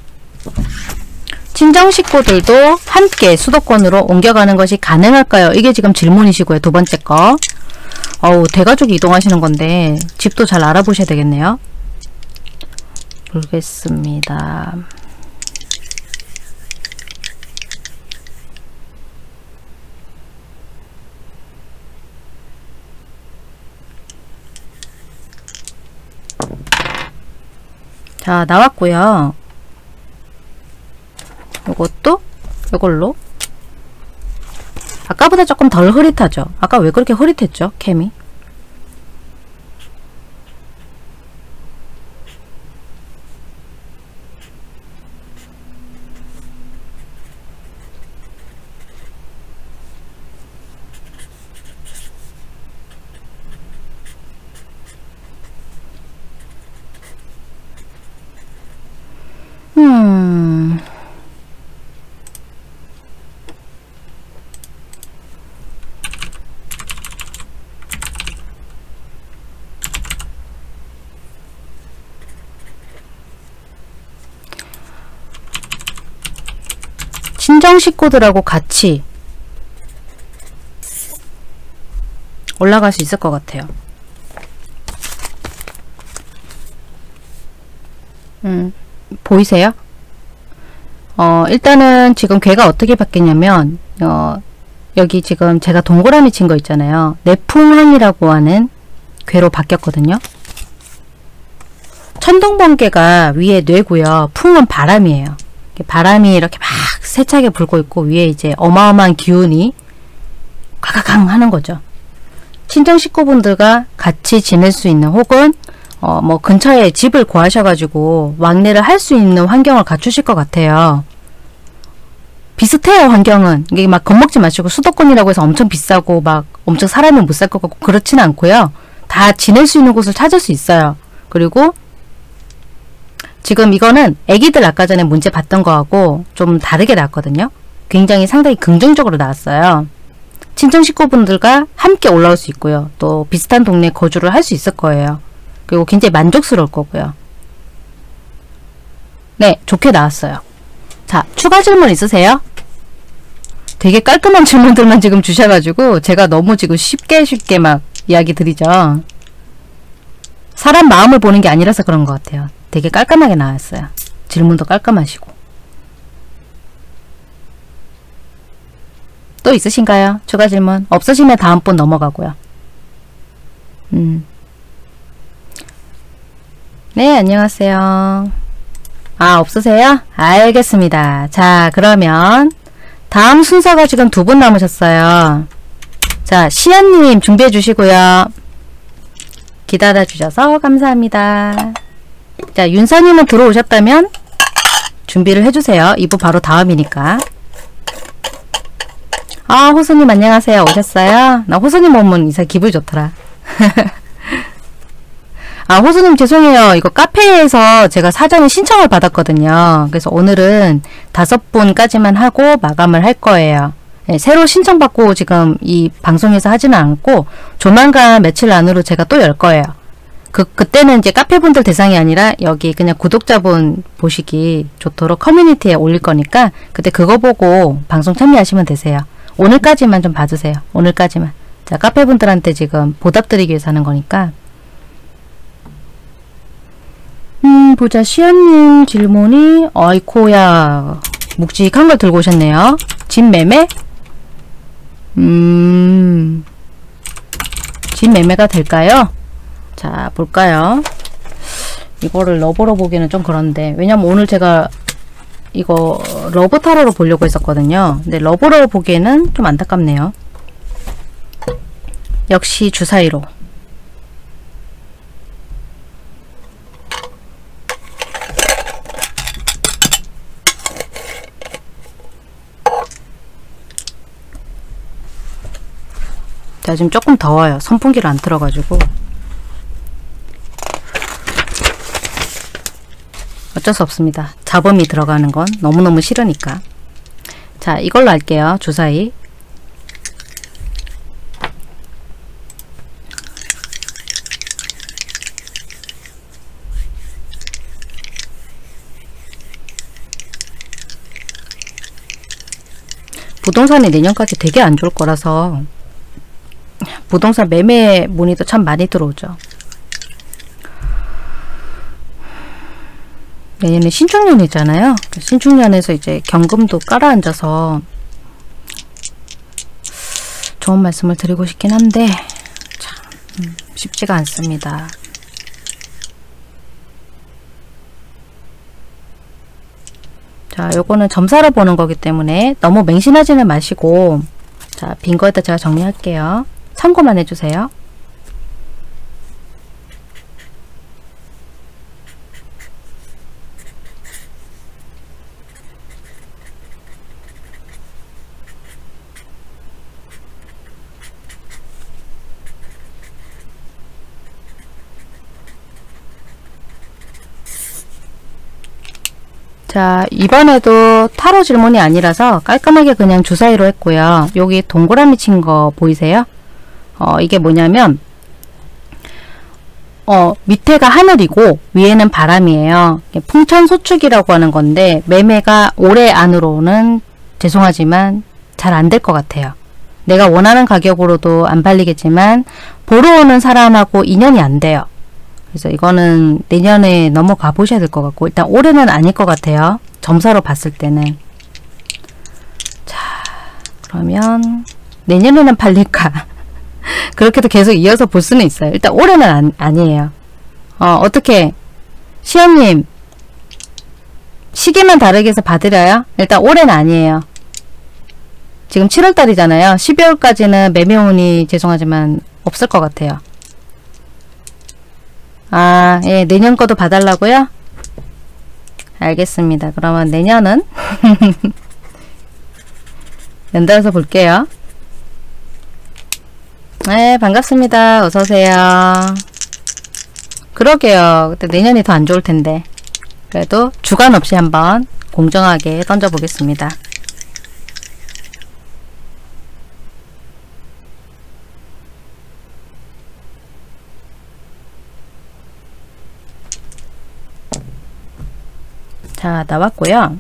친정 식구들도 함께 수도권으로 옮겨가는 것이 가능할까요? 이게 지금 질문이시고요. 두 번째 거. 어우, 대가족이 이동하시는 건데 집도 잘 알아보셔야 되겠네요. 보겠습니다. 자, 나왔고요. 요것도 요걸로. 아까보다 조금 덜 흐릿하죠? 아까 왜 그렇게 흐릿했죠? 캠이. 음... 친정 식구들하고 같이 올라갈 수 있을 것 같아요. 음, 보이세요? 어, 일단은 지금 괴가 어떻게 바뀌냐면, 어, 여기 지금 제가 동그라미 친 거 있잖아요. 내풍항이라고 하는 괴로 바뀌었거든요. 천둥번개가 위에 뇌고요. 풍은 바람이에요. 바람이 이렇게 막 세차게 불고 있고 위에 이제 어마어마한 기운이 가가강 하는 거죠. 친정 식구분들과 같이 지낼 수 있는 혹은 어 뭐 근처에 집을 구하셔가지고 왕래를 할 수 있는 환경을 갖추실 것 같아요. 어, 뭐 근처에 집을 구하셔가지고 왕래를 할 수 있는 환경을 갖추실 것 같아요. 어, 뭐 근처에 집을 구하셔가지고 왕래를 할 수 있는 환경을 갖추실 것 같아요. 어, 뭐 근처에 집을 구하셔가지고 왕래를 할 수 있는 환경을 갖추실 것 같아요. 어, 뭐 근처에 집을 구하셔가지고 왕래를 할 수 있는 환경을 갖추실 것 같아요. 비슷해요, 환경은. 이게 막 겁먹지 마시고 수도권이라고 해서 엄청 비싸고 막 엄청 사람이 못 살 것 같고 그렇지는 않고요. 다 지낼 수 있는 곳을 찾을 수 있어요. 그리고 지금 이거는 애기들 아까 전에 문제 봤던 거하고 좀 다르게 나왔거든요. 굉장히 상당히 긍정적으로 나왔어요. 친정 식구분들과 함께 올라올 수 있고요. 또 비슷한 동네에 거주를 할 수 있을 거예요. 그리고 굉장히 만족스러울 거고요. 네, 좋게 나왔어요. 자, 추가 질문 있으세요? 되게 깔끔한 질문들만 지금 주셔가지고 제가 너무 지금 쉽게 쉽게 막 이야기 드리죠. 사람 마음을 보는 게 아니라서 그런 것 같아요. 되게 깔끔하게 나왔어요. 질문도 깔끔하시고. 또 있으신가요? 추가 질문? 없으시면 다음 분 넘어가고요. 음. 네, 안녕하세요. 아, 없으세요? 알겠습니다. 자, 그러면 다음 순서가 지금 두 분 남으셨어요. 자, 시연님 준비해 주시고요. 기다려 주셔서 감사합니다. 자, 윤서님은 들어오셨다면 준비를 해주세요. 이 부 바로 다음이니까. 아, 호수님 안녕하세요. 오셨어요? 나 호수님 오면 이상 기분 좋더라. 아, 호수님 죄송해요. 이거 카페에서 제가 사전에 신청을 받았거든요. 그래서 오늘은 다섯 분까지만 하고 마감을 할 거예요. 네, 새로 신청받고 지금 이 방송에서 하지는 않고 조만간 며칠 안으로 제가 또 열 거예요. 그, 그때는 이제 카페분들 대상이 아니라 여기 그냥 구독자분 보시기 좋도록 커뮤니티에 올릴 거니까 그때 그거 보고 방송 참여하시면 되세요. 오늘까지만 좀 봐주세요. 오늘까지만. 자, 카페분들한테 지금 보답드리기 위해서 하는 거니까. 음, 보자. 시연님 질문이, 아이코야. 묵직한 걸 들고 오셨네요. 집 매매? 음, 집 매매가 될까요? 자, 볼까요? 이거를 러버로 보기는 좀 그런데, 왜냐면 오늘 제가 이거 러버 타로로 보려고 했었거든요. 근데 러버로 보기에는 좀 안타깝네요. 역시 주사위로. 자, 지금 조금 더워요. 선풍기를 안 틀어가지고. 어쩔 수 없습니다. 잡음이 들어가는 건 너무너무 싫으니까. 자, 이걸로 할게요. 주사위. 부동산이 내년까지 되게 안 좋을 거라서 부동산 매매 문의도 참 많이 들어오죠. 내년에 신축년이잖아요. 신축년에서 이제 경금도 깔아앉아서 좋은 말씀을 드리고 싶긴 한데 참 음, 쉽지가 않습니다. 자, 요거는 점사로 보는 거기 때문에 너무 맹신하지는 마시고, 자, 빈 거에다 제가 정리할게요. 참고만 해주세요. 자, 이번에도 타로 질문이 아니라서 깔끔하게 그냥 주사위로 했고요. 여기 동그라미 친 거 보이세요? 어, 이게 뭐냐면 어, 밑에가 하늘이고 위에는 바람이에요. 풍천소축이라고 하는 건데 매매가 올해 안으로는 죄송하지만 잘 안 될 것 같아요. 내가 원하는 가격으로도 안 팔리겠지만 보러 오는 사람하고 인연이 안 돼요. 그래서 이거는 내년에 넘어가 보셔야 될 것 같고, 일단 올해는 아닐 것 같아요. 점사로 봤을 때는. 자, 그러면 내년에는 팔릴까? 그렇게도 계속 이어서 볼 수는 있어요. 일단 올해는 안, 아니에요. 어, 어떻게 시연님 시기만 다르게 해서 봐드려요? 일단 올해는 아니에요. 지금 칠월 달이잖아요. 십이월까지는 매매운이 죄송하지만 없을 것 같아요. 아, 예, 내년 거도 봐달라고요? 알겠습니다. 그러면 내년은 연달아서 볼게요. 네, 반갑습니다. 어서오세요. 그러게요. 그때 내년이 더 안 좋을 텐데. 그래도 주관 없이 한번 공정하게 던져보겠습니다. 자, 나왔고요.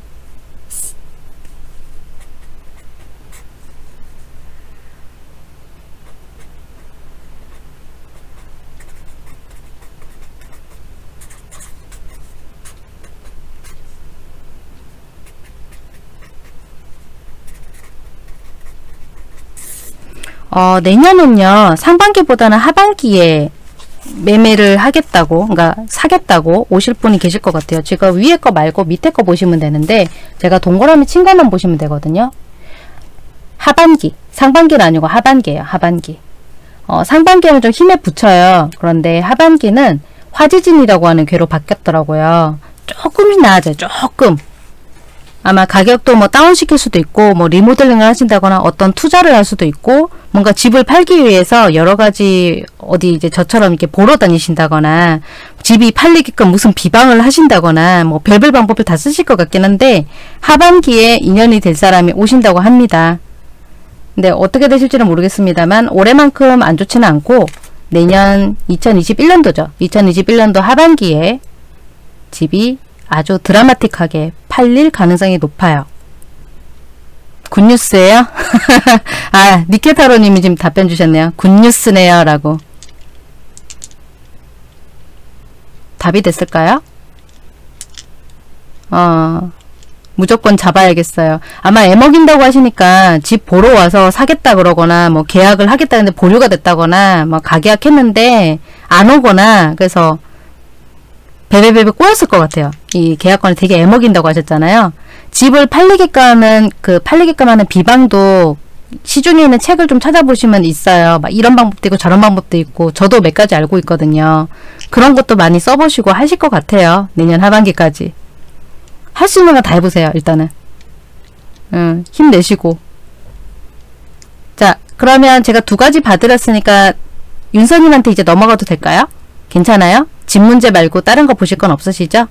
어, 내년은요, 상반기보다는 하반기에 매매를 하겠다고, 그러니까 사겠다고 오실 분이 계실 것 같아요. 지금 위에 거 말고 밑에 거 보시면 되는데, 제가 동그라미 친 것만 보시면 되거든요. 하반기, 상반기는 아니고 하반기예요. 하반기. 어, 상반기에는 좀 힘에 붙여요. 그런데 하반기는 화지진이라고 하는 괴로 바뀌었더라고요. 조금씩 나아져요. 조금. 아마 가격도 뭐 다운시킬 수도 있고, 뭐 리모델링을 하신다거나 어떤 투자를 할 수도 있고, 뭔가 집을 팔기 위해서 여러 가지 어디 이제 저처럼 이렇게 보러 다니신다거나, 집이 팔리게끔 무슨 비방을 하신다거나, 뭐 별별 방법을 다 쓰실 것 같긴 한데, 하반기에 인연이 될 사람이 오신다고 합니다. 근데 어떻게 되실지는 모르겠습니다만, 올해만큼 안 좋지는 않고, 내년 이천이십일 년도죠. 이천이십일 년도 하반기에 집이 아주 드라마틱하게 팔릴 가능성이 높아요. 굿뉴스예요? 아, 니케타로님이 지금 답변 주셨네요. 굿뉴스네요 라고. 답이 됐을까요? 어, 무조건 잡아야겠어요. 아마 애먹인다고 하시니까 집 보러 와서 사겠다 그러거나 뭐 계약을 하겠다는데 보류가 됐다거나 뭐 가계약했는데 안 오거나, 그래서 베베베베 꼬였을 것 같아요. 이 계약권을 되게 애먹인다고 하셨잖아요. 집을 팔리게끔 하는, 그 팔리게끔 하는 비방도 시중에 있는 책을 좀 찾아보시면 있어요. 막 이런 방법도 있고 저런 방법도 있고, 저도 몇 가지 알고 있거든요. 그런 것도 많이 써보시고 하실 것 같아요. 내년 하반기까지. 할 수 있는 거 다 해보세요. 일단은. 음, 힘내시고. 자, 그러면 제가 두 가지 봐드렸으니까 윤서님한테 이제 넘어가도 될까요? 괜찮아요? 집 문제 말고 다른 거 보실 건 없으시죠?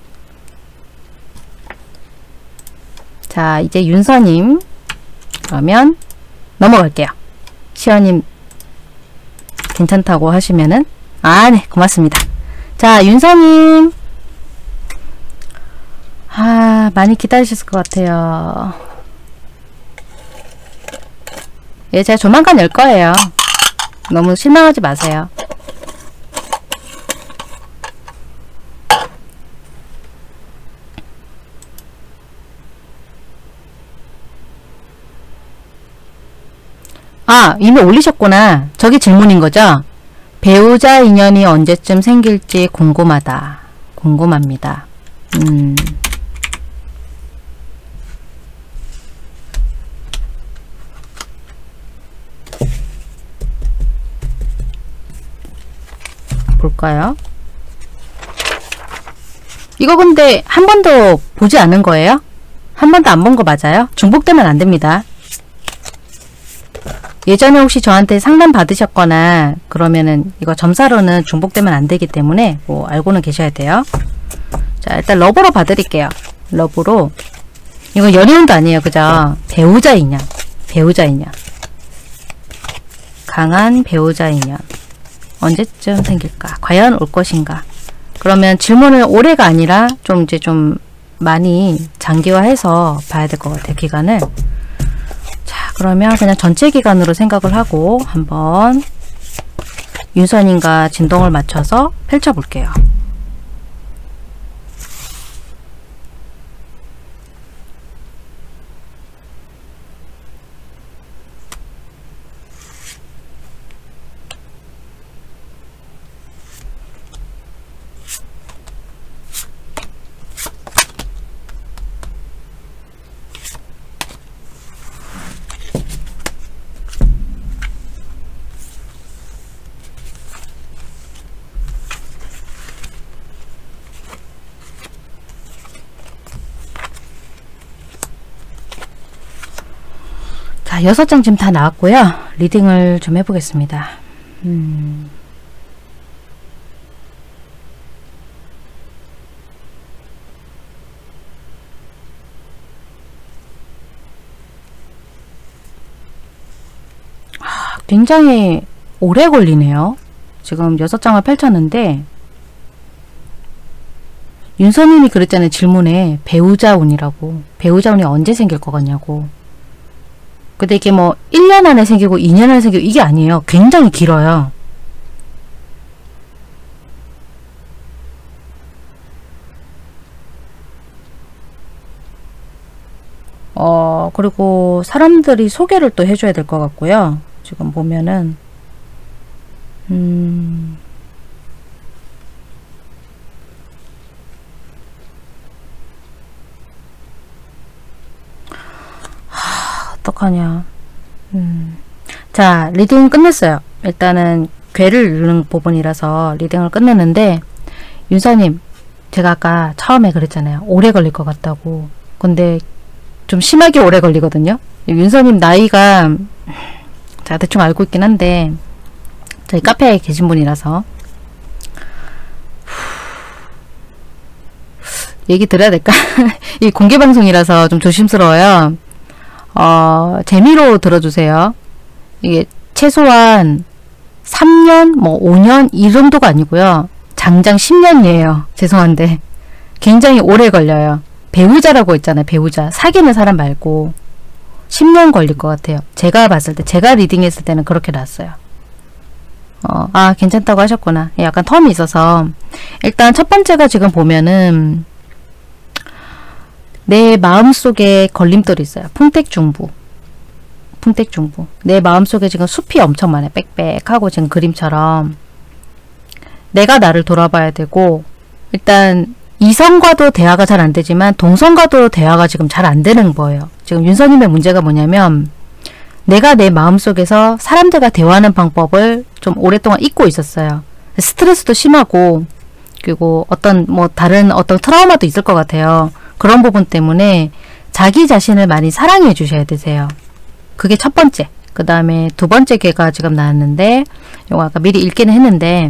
자, 이제 윤서님 그러면 넘어갈게요. 시연님 괜찮다고 하시면은, 아, 네, 고맙습니다. 자, 윤서님, 아, 많이 기다리셨을 것 같아요. 예, 제가 조만간 열 거예요. 너무 실망하지 마세요. 아, 이미 올리셨구나. 저게 질문인 거죠? 배우자 인연이 언제쯤 생길지 궁금하다. 궁금합니다. 음. 볼까요? 이거 근데 한 번도 보지 않은 거예요? 한 번도 안 본 거 맞아요? 중복되면 안 됩니다. 예전에 혹시 저한테 상담 받으셨거나 그러면은 이거 점사로는 중복되면 안 되기 때문에 뭐 알고는 계셔야 돼요. 자, 일단 러브로 봐드릴게요. 러브로. 이거 연인도 아니에요. 그죠? 배우자 인연. 배우자 인연. 강한 배우자 인연. 언제쯤 생길까? 과연 올 것인가? 그러면 질문을 올해가 아니라 좀 이제 좀 많이 장기화해서 봐야 될 것 같아요. 기간을. 자, 그러면 그냥 전체 기간으로 생각을 하고 한번 윤선님과 진동을 맞춰서 펼쳐볼게요. 자, 여섯 장 지금 다 나왔고요. 리딩을 좀 해보겠습니다. 음. 아, 굉장히 오래 걸리네요. 지금 여섯 장을 펼쳤는데 윤서님이 그랬잖아요. 질문에 배우자 운이라고. 배우자 운이 언제 생길 것 같냐고. 근데 이게 뭐 일 년 안에 생기고 이 년 안에 생기고 이게 아니에요. 굉장히 길어요. 어 그리고 사람들이 소개를 또 해줘야 될 것 같고요. 지금 보면은 음... 하, 어떡하냐. 음. 자, 리딩 끝냈어요. 일단은 괴를 누르는 부분이라서 리딩을 끝냈는데, 윤서님, 제가 아까 처음에 그랬잖아요. 오래 걸릴 것 같다고. 근데 좀 심하게 오래 걸리거든요. 윤서님 나이가 제가 대충 알고 있긴 한데 저희 카페에 계신 분이라서 얘기 드려야 될까? 이 공개방송이라서 좀 조심스러워요. 어, 재미로 들어주세요. 이게 최소한 삼 년, 뭐 오 년 이 정도가 아니고요. 장장 십 년이에요. 죄송한데 굉장히 오래 걸려요. 배우자라고 했잖아요. 배우자. 사귀는 사람 말고 십 년 걸릴 것 같아요. 제가 봤을 때, 제가 리딩했을 때는 그렇게 나왔어요. 어, 아, 괜찮다고 하셨구나. 약간 텀이 있어서. 일단 첫 번째가 지금 보면은 내 마음속에 걸림돌이 있어요. 풍택중부. 풍택중부. 내 마음속에 지금 숲이 엄청 많아요. 빽빽하고 지금 그림처럼. 내가 나를 돌아봐야 되고, 일단 이성과도 대화가 잘 안 되지만 동성과도 대화가 지금 잘 안 되는 거예요. 지금 윤서님의 문제가 뭐냐면 내가 내 마음속에서 사람들과 대화하는 방법을 좀 오랫동안 잊고 있었어요. 스트레스도 심하고 그리고 어떤 뭐 다른 어떤 트라우마도 있을 것 같아요. 그런 부분 때문에 자기 자신을 많이 사랑해 주셔야 되세요. 그게 첫 번째. 그 다음에 두 번째 개가 지금 나왔는데 이거 아까 미리 읽기는 했는데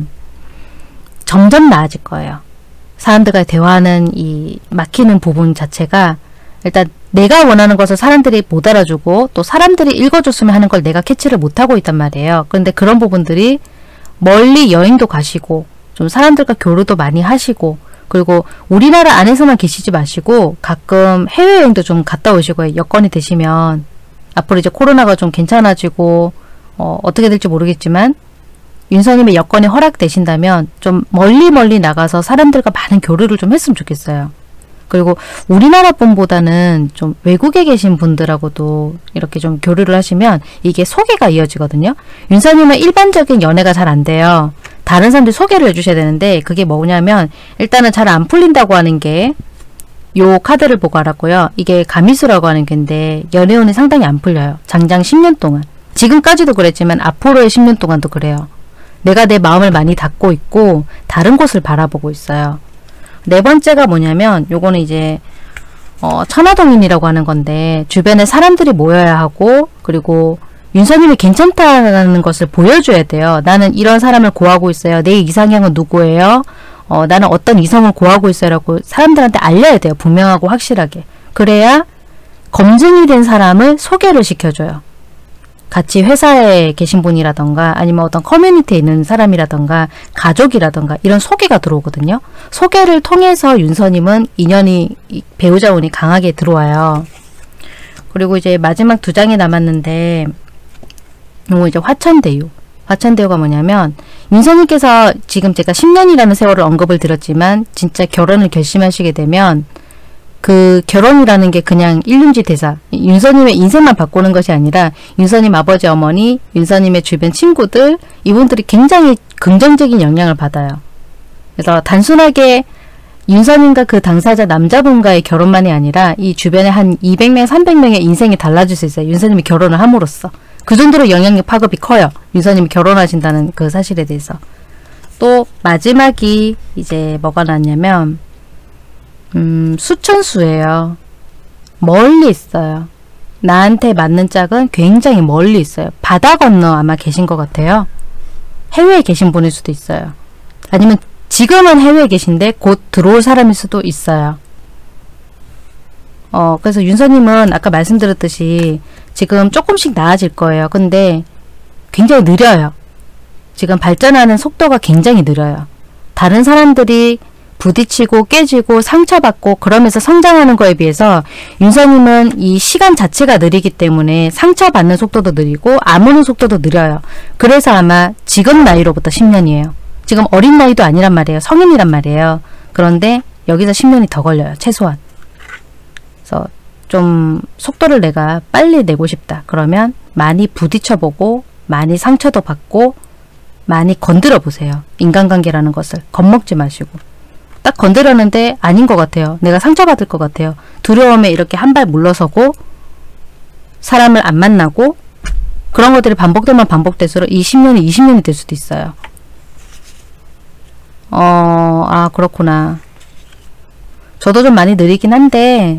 점점 나아질 거예요. 사람들과 대화하는 이 막히는 부분 자체가 일단 내가 원하는 것을 사람들이 못 알아주고 또 사람들이 읽어줬으면 하는 걸 내가 캐치를 못하고 있단 말이에요. 그런데 그런 부분들이 멀리 여행도 가시고 좀 사람들과 교류도 많이 하시고 그리고 우리나라 안에서만 계시지 마시고 가끔 해외여행도 좀 갔다 오시고 여건이 되시면 앞으로 이제 코로나가 좀 괜찮아지고 어, 어떻게 될지 모르겠지만 윤서님의 여건이 허락되신다면 좀 멀리 멀리 나가서 사람들과 많은 교류를 좀 했으면 좋겠어요. 그리고 우리나라 분보다는 좀 외국에 계신 분들하고도 이렇게 좀 교류를 하시면 이게 소개가 이어지거든요. 윤서님은 일반적인 연애가 잘 안 돼요. 다른 사람들이 소개를 해주셔야 되는데 그게 뭐냐면 일단은 잘 안 풀린다고 하는 게 요 카드를 보고 알았고요. 이게 가미수라고 하는 건데 연애운이 상당히 안 풀려요. 장장 십 년 동안. 지금까지도 그랬지만 앞으로의 십 년 동안도 그래요. 내가 내 마음을 많이 닫고 있고 다른 곳을 바라보고 있어요. 네 번째가 뭐냐면 요거는 이제 어, 천하동인이라고 하는 건데 주변에 사람들이 모여야 하고 그리고 윤서님이 괜찮다는 것을 보여줘야 돼요. 나는 이런 사람을 고하고 있어요. 내 이상형은 누구예요? 어, 나는 어떤 이성을 고하고 있어요 라고 사람들한테 알려야 돼요. 분명하고 확실하게. 그래야 검증이 된 사람을 소개를 시켜줘요. 같이 회사에 계신 분이라던가 아니면 어떤 커뮤니티에 있는 사람이라던가 가족이라던가 이런 소개가 들어오거든요. 소개를 통해서 윤서님은 인연이 배우자 운이 강하게 들어와요. 그리고 이제 마지막 두 장이 남았는데 요거 이제 화천대유. 화천대유가 뭐냐면 윤서님께서 지금 제가 십 년이라는 세월을 언급을 드렸지만 진짜 결혼을 결심하시게 되면 그 결혼이라는 게 그냥 일륜지 대사, 윤서님의 인생만 바꾸는 것이 아니라 윤서님 아버지 어머니, 윤서님의 주변 친구들 이분들이 굉장히 긍정적인 영향을 받아요. 그래서 단순하게 윤서님과 그 당사자 남자분과의 결혼만이 아니라 이 주변에 한 이백 명, 삼백 명의 인생이 달라질 수 있어요. 윤서님이 결혼을 함으로써. 그 정도로 영향력 파급이 커요. 윤서님이 결혼하신다는 그 사실에 대해서. 또 마지막이 이제 뭐가 났냐면 음, 수천수예요. 멀리 있어요. 나한테 맞는 짝은 굉장히 멀리 있어요. 바다 건너 아마 계신 것 같아요. 해외에 계신 분일 수도 있어요. 아니면 지금은 해외에 계신데 곧 들어올 사람일 수도 있어요. 어, 그래서 윤서님은 아까 말씀드렸듯이 지금 조금씩 나아질 거예요. 근데 굉장히 느려요. 지금 발전하는 속도가 굉장히 느려요. 다른 사람들이 부딪히고 깨지고 상처받고 그러면서 성장하는 거에 비해서 윤서님은 이 시간 자체가 느리기 때문에 상처받는 속도도 느리고 아무는 속도도 느려요. 그래서 아마 지금 나이로부터 십 년이에요. 지금 어린 나이도 아니란 말이에요. 성인이란 말이에요. 그런데 여기서 십 년이 더 걸려요. 최소한. 그래서 좀 속도를 내가 빨리 내고 싶다. 그러면 많이 부딪혀보고 많이 상처도 받고 많이 건드려 보세요. 인간관계라는 것을 겁먹지 마시고. 딱 건드렸는데 아닌 것 같아요. 내가 상처받을 것 같아요. 두려움에 이렇게 한 발 물러서고 사람을 안 만나고 그런 것들이 반복되면 반복될수록 이 십 년이 이십 년이 될 수도 있어요. 어, 아 그렇구나. 저도 좀 많이 느리긴 한데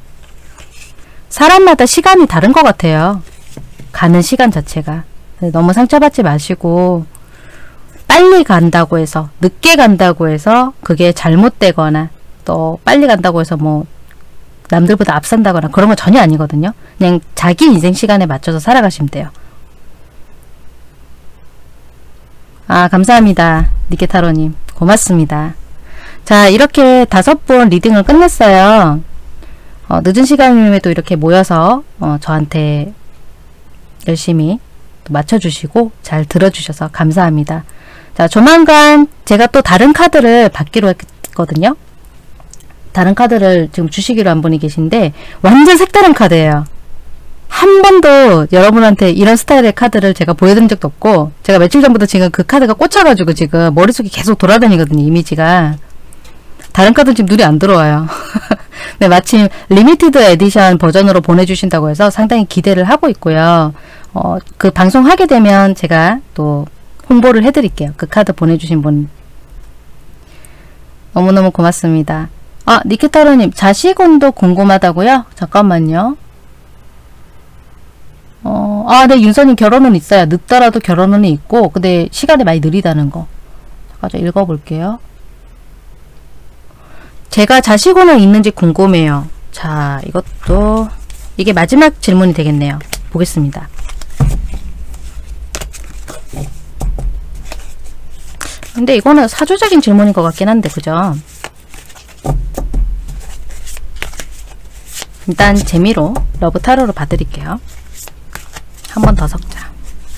사람마다 시간이 다른 것 같아요. 가는 시간 자체가. 너무 상처받지 마시고 빨리 간다고 해서 늦게 간다고 해서 그게 잘못되거나 또 빨리 간다고 해서 뭐 남들보다 앞선다거나 그런 건 전혀 아니거든요. 그냥 자기 인생 시간에 맞춰서 살아가시면 돼요. 아 감사합니다. 니케타로님 고맙습니다. 자 이렇게 다섯 분 리딩을 끝냈어요. 어, 늦은 시간임에도 이렇게 모여서 어, 저한테 열심히 또 맞춰주시고 잘 들어주셔서 감사합니다. 자 조만간 제가 또 다른 카드를 받기로 했거든요. 다른 카드를 지금 주시기로 한 분이 계신데 완전 색다른 카드예요. 한 번도 여러분한테 이런 스타일의 카드를 제가 보여드린 적도 없고 제가 며칠 전부터 지금 그 카드가 꽂혀가지고 지금 머릿속에 계속 돌아다니거든요. 이미지가. 다른 카드는 지금 눈이 안 들어와요. 네, 마침 리미티드 에디션 버전으로 보내주신다고 해서 상당히 기대를 하고 있고요. 어, 그 방송 하게 되면 제가 또 홍보를 해드릴게요. 그 카드 보내주신 분. 너무너무 고맙습니다. 아, 니케타로님 자식운도 궁금하다고요? 잠깐만요. 어, 아, 네, 윤서님 결혼은 있어요. 늦더라도 결혼은 있고, 근데 시간이 많이 느리다는 거. 잠깐 좀 읽어볼게요. 제가 자식운은 있는지 궁금해요. 자, 이것도 이게 마지막 질문이 되겠네요. 보겠습니다. 근데 이거는 사주적인 질문인 것 같긴 한데, 그죠? 일단 재미로 러브 타로로 봐드릴게요. 한 번 더 섞자.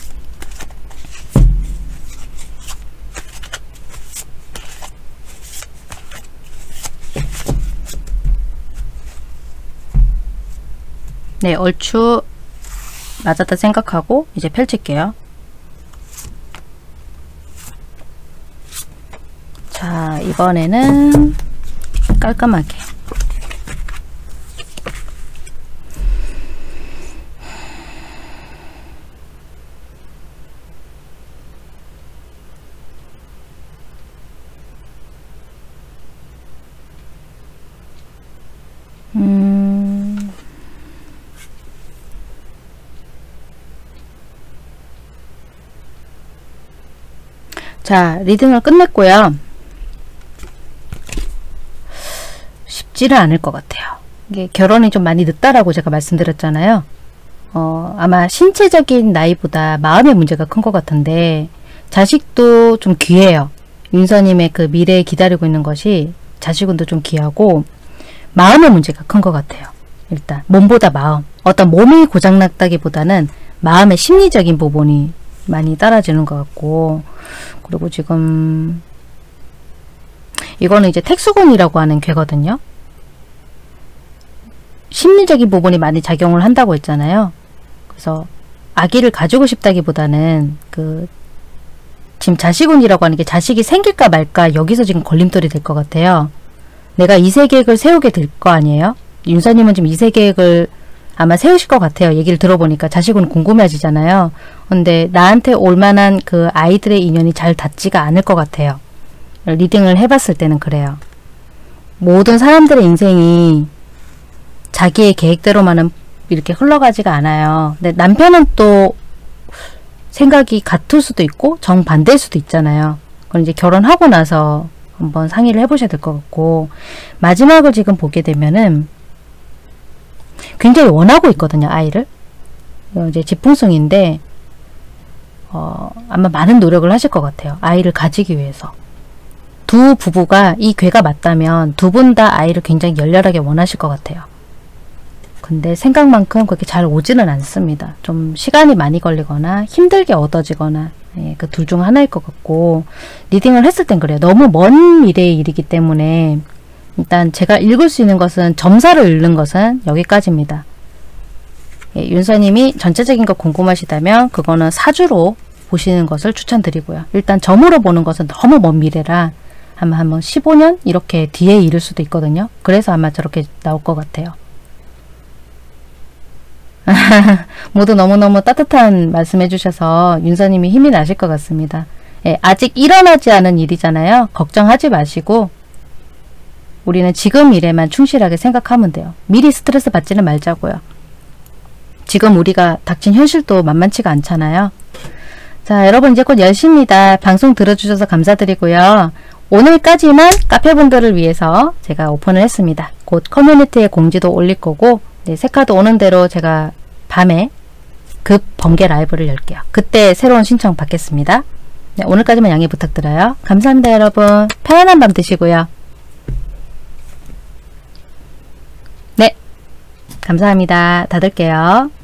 네, 얼추 맞았다 생각하고 이제 펼칠게요. 자, 이번에는 깔끔하게 음... 자, 리딩을 끝냈고요. 쉽지는 않을 것 같아요. 이게 결혼이 좀 많이 늦다라고 제가 말씀드렸잖아요. 어, 아마 신체적인 나이보다 마음의 문제가 큰 것 같은데 자식도 좀 귀해요. 윤서님의 그 미래에 기다리고 있는 것이 자식운도 좀 귀하고 마음의 문제가 큰 것 같아요. 일단 몸보다 마음. 어떤 몸이 고장났다기보다는 마음의 심리적인 부분이 많이 따라지는 것 같고, 그리고 지금 이거는 이제 택수군이라고 하는 괴거든요. 심리적인 부분이 많이 작용을 한다고 했잖아요. 그래서 아기를 가지고 싶다기보다는 그 지금 자식운이라고 하는 게 자식이 생길까 말까 여기서 지금 걸림돌이 될 것 같아요. 내가 이세 계획을 세우게 될 거 아니에요? 윤서님은 지금 이세 계획을 아마 세우실 것 같아요. 얘기를 들어보니까 자식은 궁금해지잖아요. 근데 나한테 올만한 그 아이들의 인연이 잘 닿지가 않을 것 같아요. 리딩을 해봤을 때는 그래요. 모든 사람들의 인생이 자기의 계획대로만은 이렇게 흘러가지가 않아요. 근데 남편은 또 생각이 같을 수도 있고 정반대일 수도 있잖아요. 그럼 이제 결혼하고 나서 한번 상의를 해보셔야 될 것 같고, 마지막을 지금 보게 되면은 굉장히 원하고 있거든요, 아이를. 이제 지풍성인데 어, 아마 많은 노력을 하실 것 같아요. 아이를 가지기 위해서. 두 부부가 이 괴가 맞다면 두 분 다 아이를 굉장히 열렬하게 원하실 것 같아요. 근데 생각만큼 그렇게 잘 오지는 않습니다. 좀 시간이 많이 걸리거나 힘들게 얻어지거나, 예, 그 둘 중 하나일 것 같고, 리딩을 했을 땐 그래요. 너무 먼 미래의 일이기 때문에 일단 제가 읽을 수 있는 것은, 점사를 읽는 것은 여기까지입니다. 예, 윤서님이 전체적인 거 궁금하시다면 그거는 사주로 보시는 것을 추천드리고요. 일단 점으로 보는 것은 너무 먼 미래라 아마 한번 십오 년 이렇게 뒤에 이를 수도 있거든요. 그래서 아마 저렇게 나올 것 같아요. 모두 너무너무 따뜻한 말씀해 주셔서 윤서님이 힘이 나실 것 같습니다. 예, 아직 일어나지 않은 일이잖아요. 걱정하지 마시고 우리는 지금 일에만 충실하게 생각하면 돼요. 미리 스트레스 받지는 말자고요. 지금 우리가 닥친 현실도 만만치가 않잖아요. 자, 여러분 이제 곧 열 시입니다. 방송 들어주셔서 감사드리고요. 오늘까지만 카페분들을 위해서 제가 오픈을 했습니다. 곧 커뮤니티에 공지도 올릴 거고, 네, 새 카드 오는 대로 제가 밤에 급 번개 라이브를 열게요. 그때 새로운 신청 받겠습니다. 네, 오늘까지만 양해 부탁드려요. 감사합니다, 여러분. 편안한 밤 되시고요. 네, 감사합니다. 닫을게요.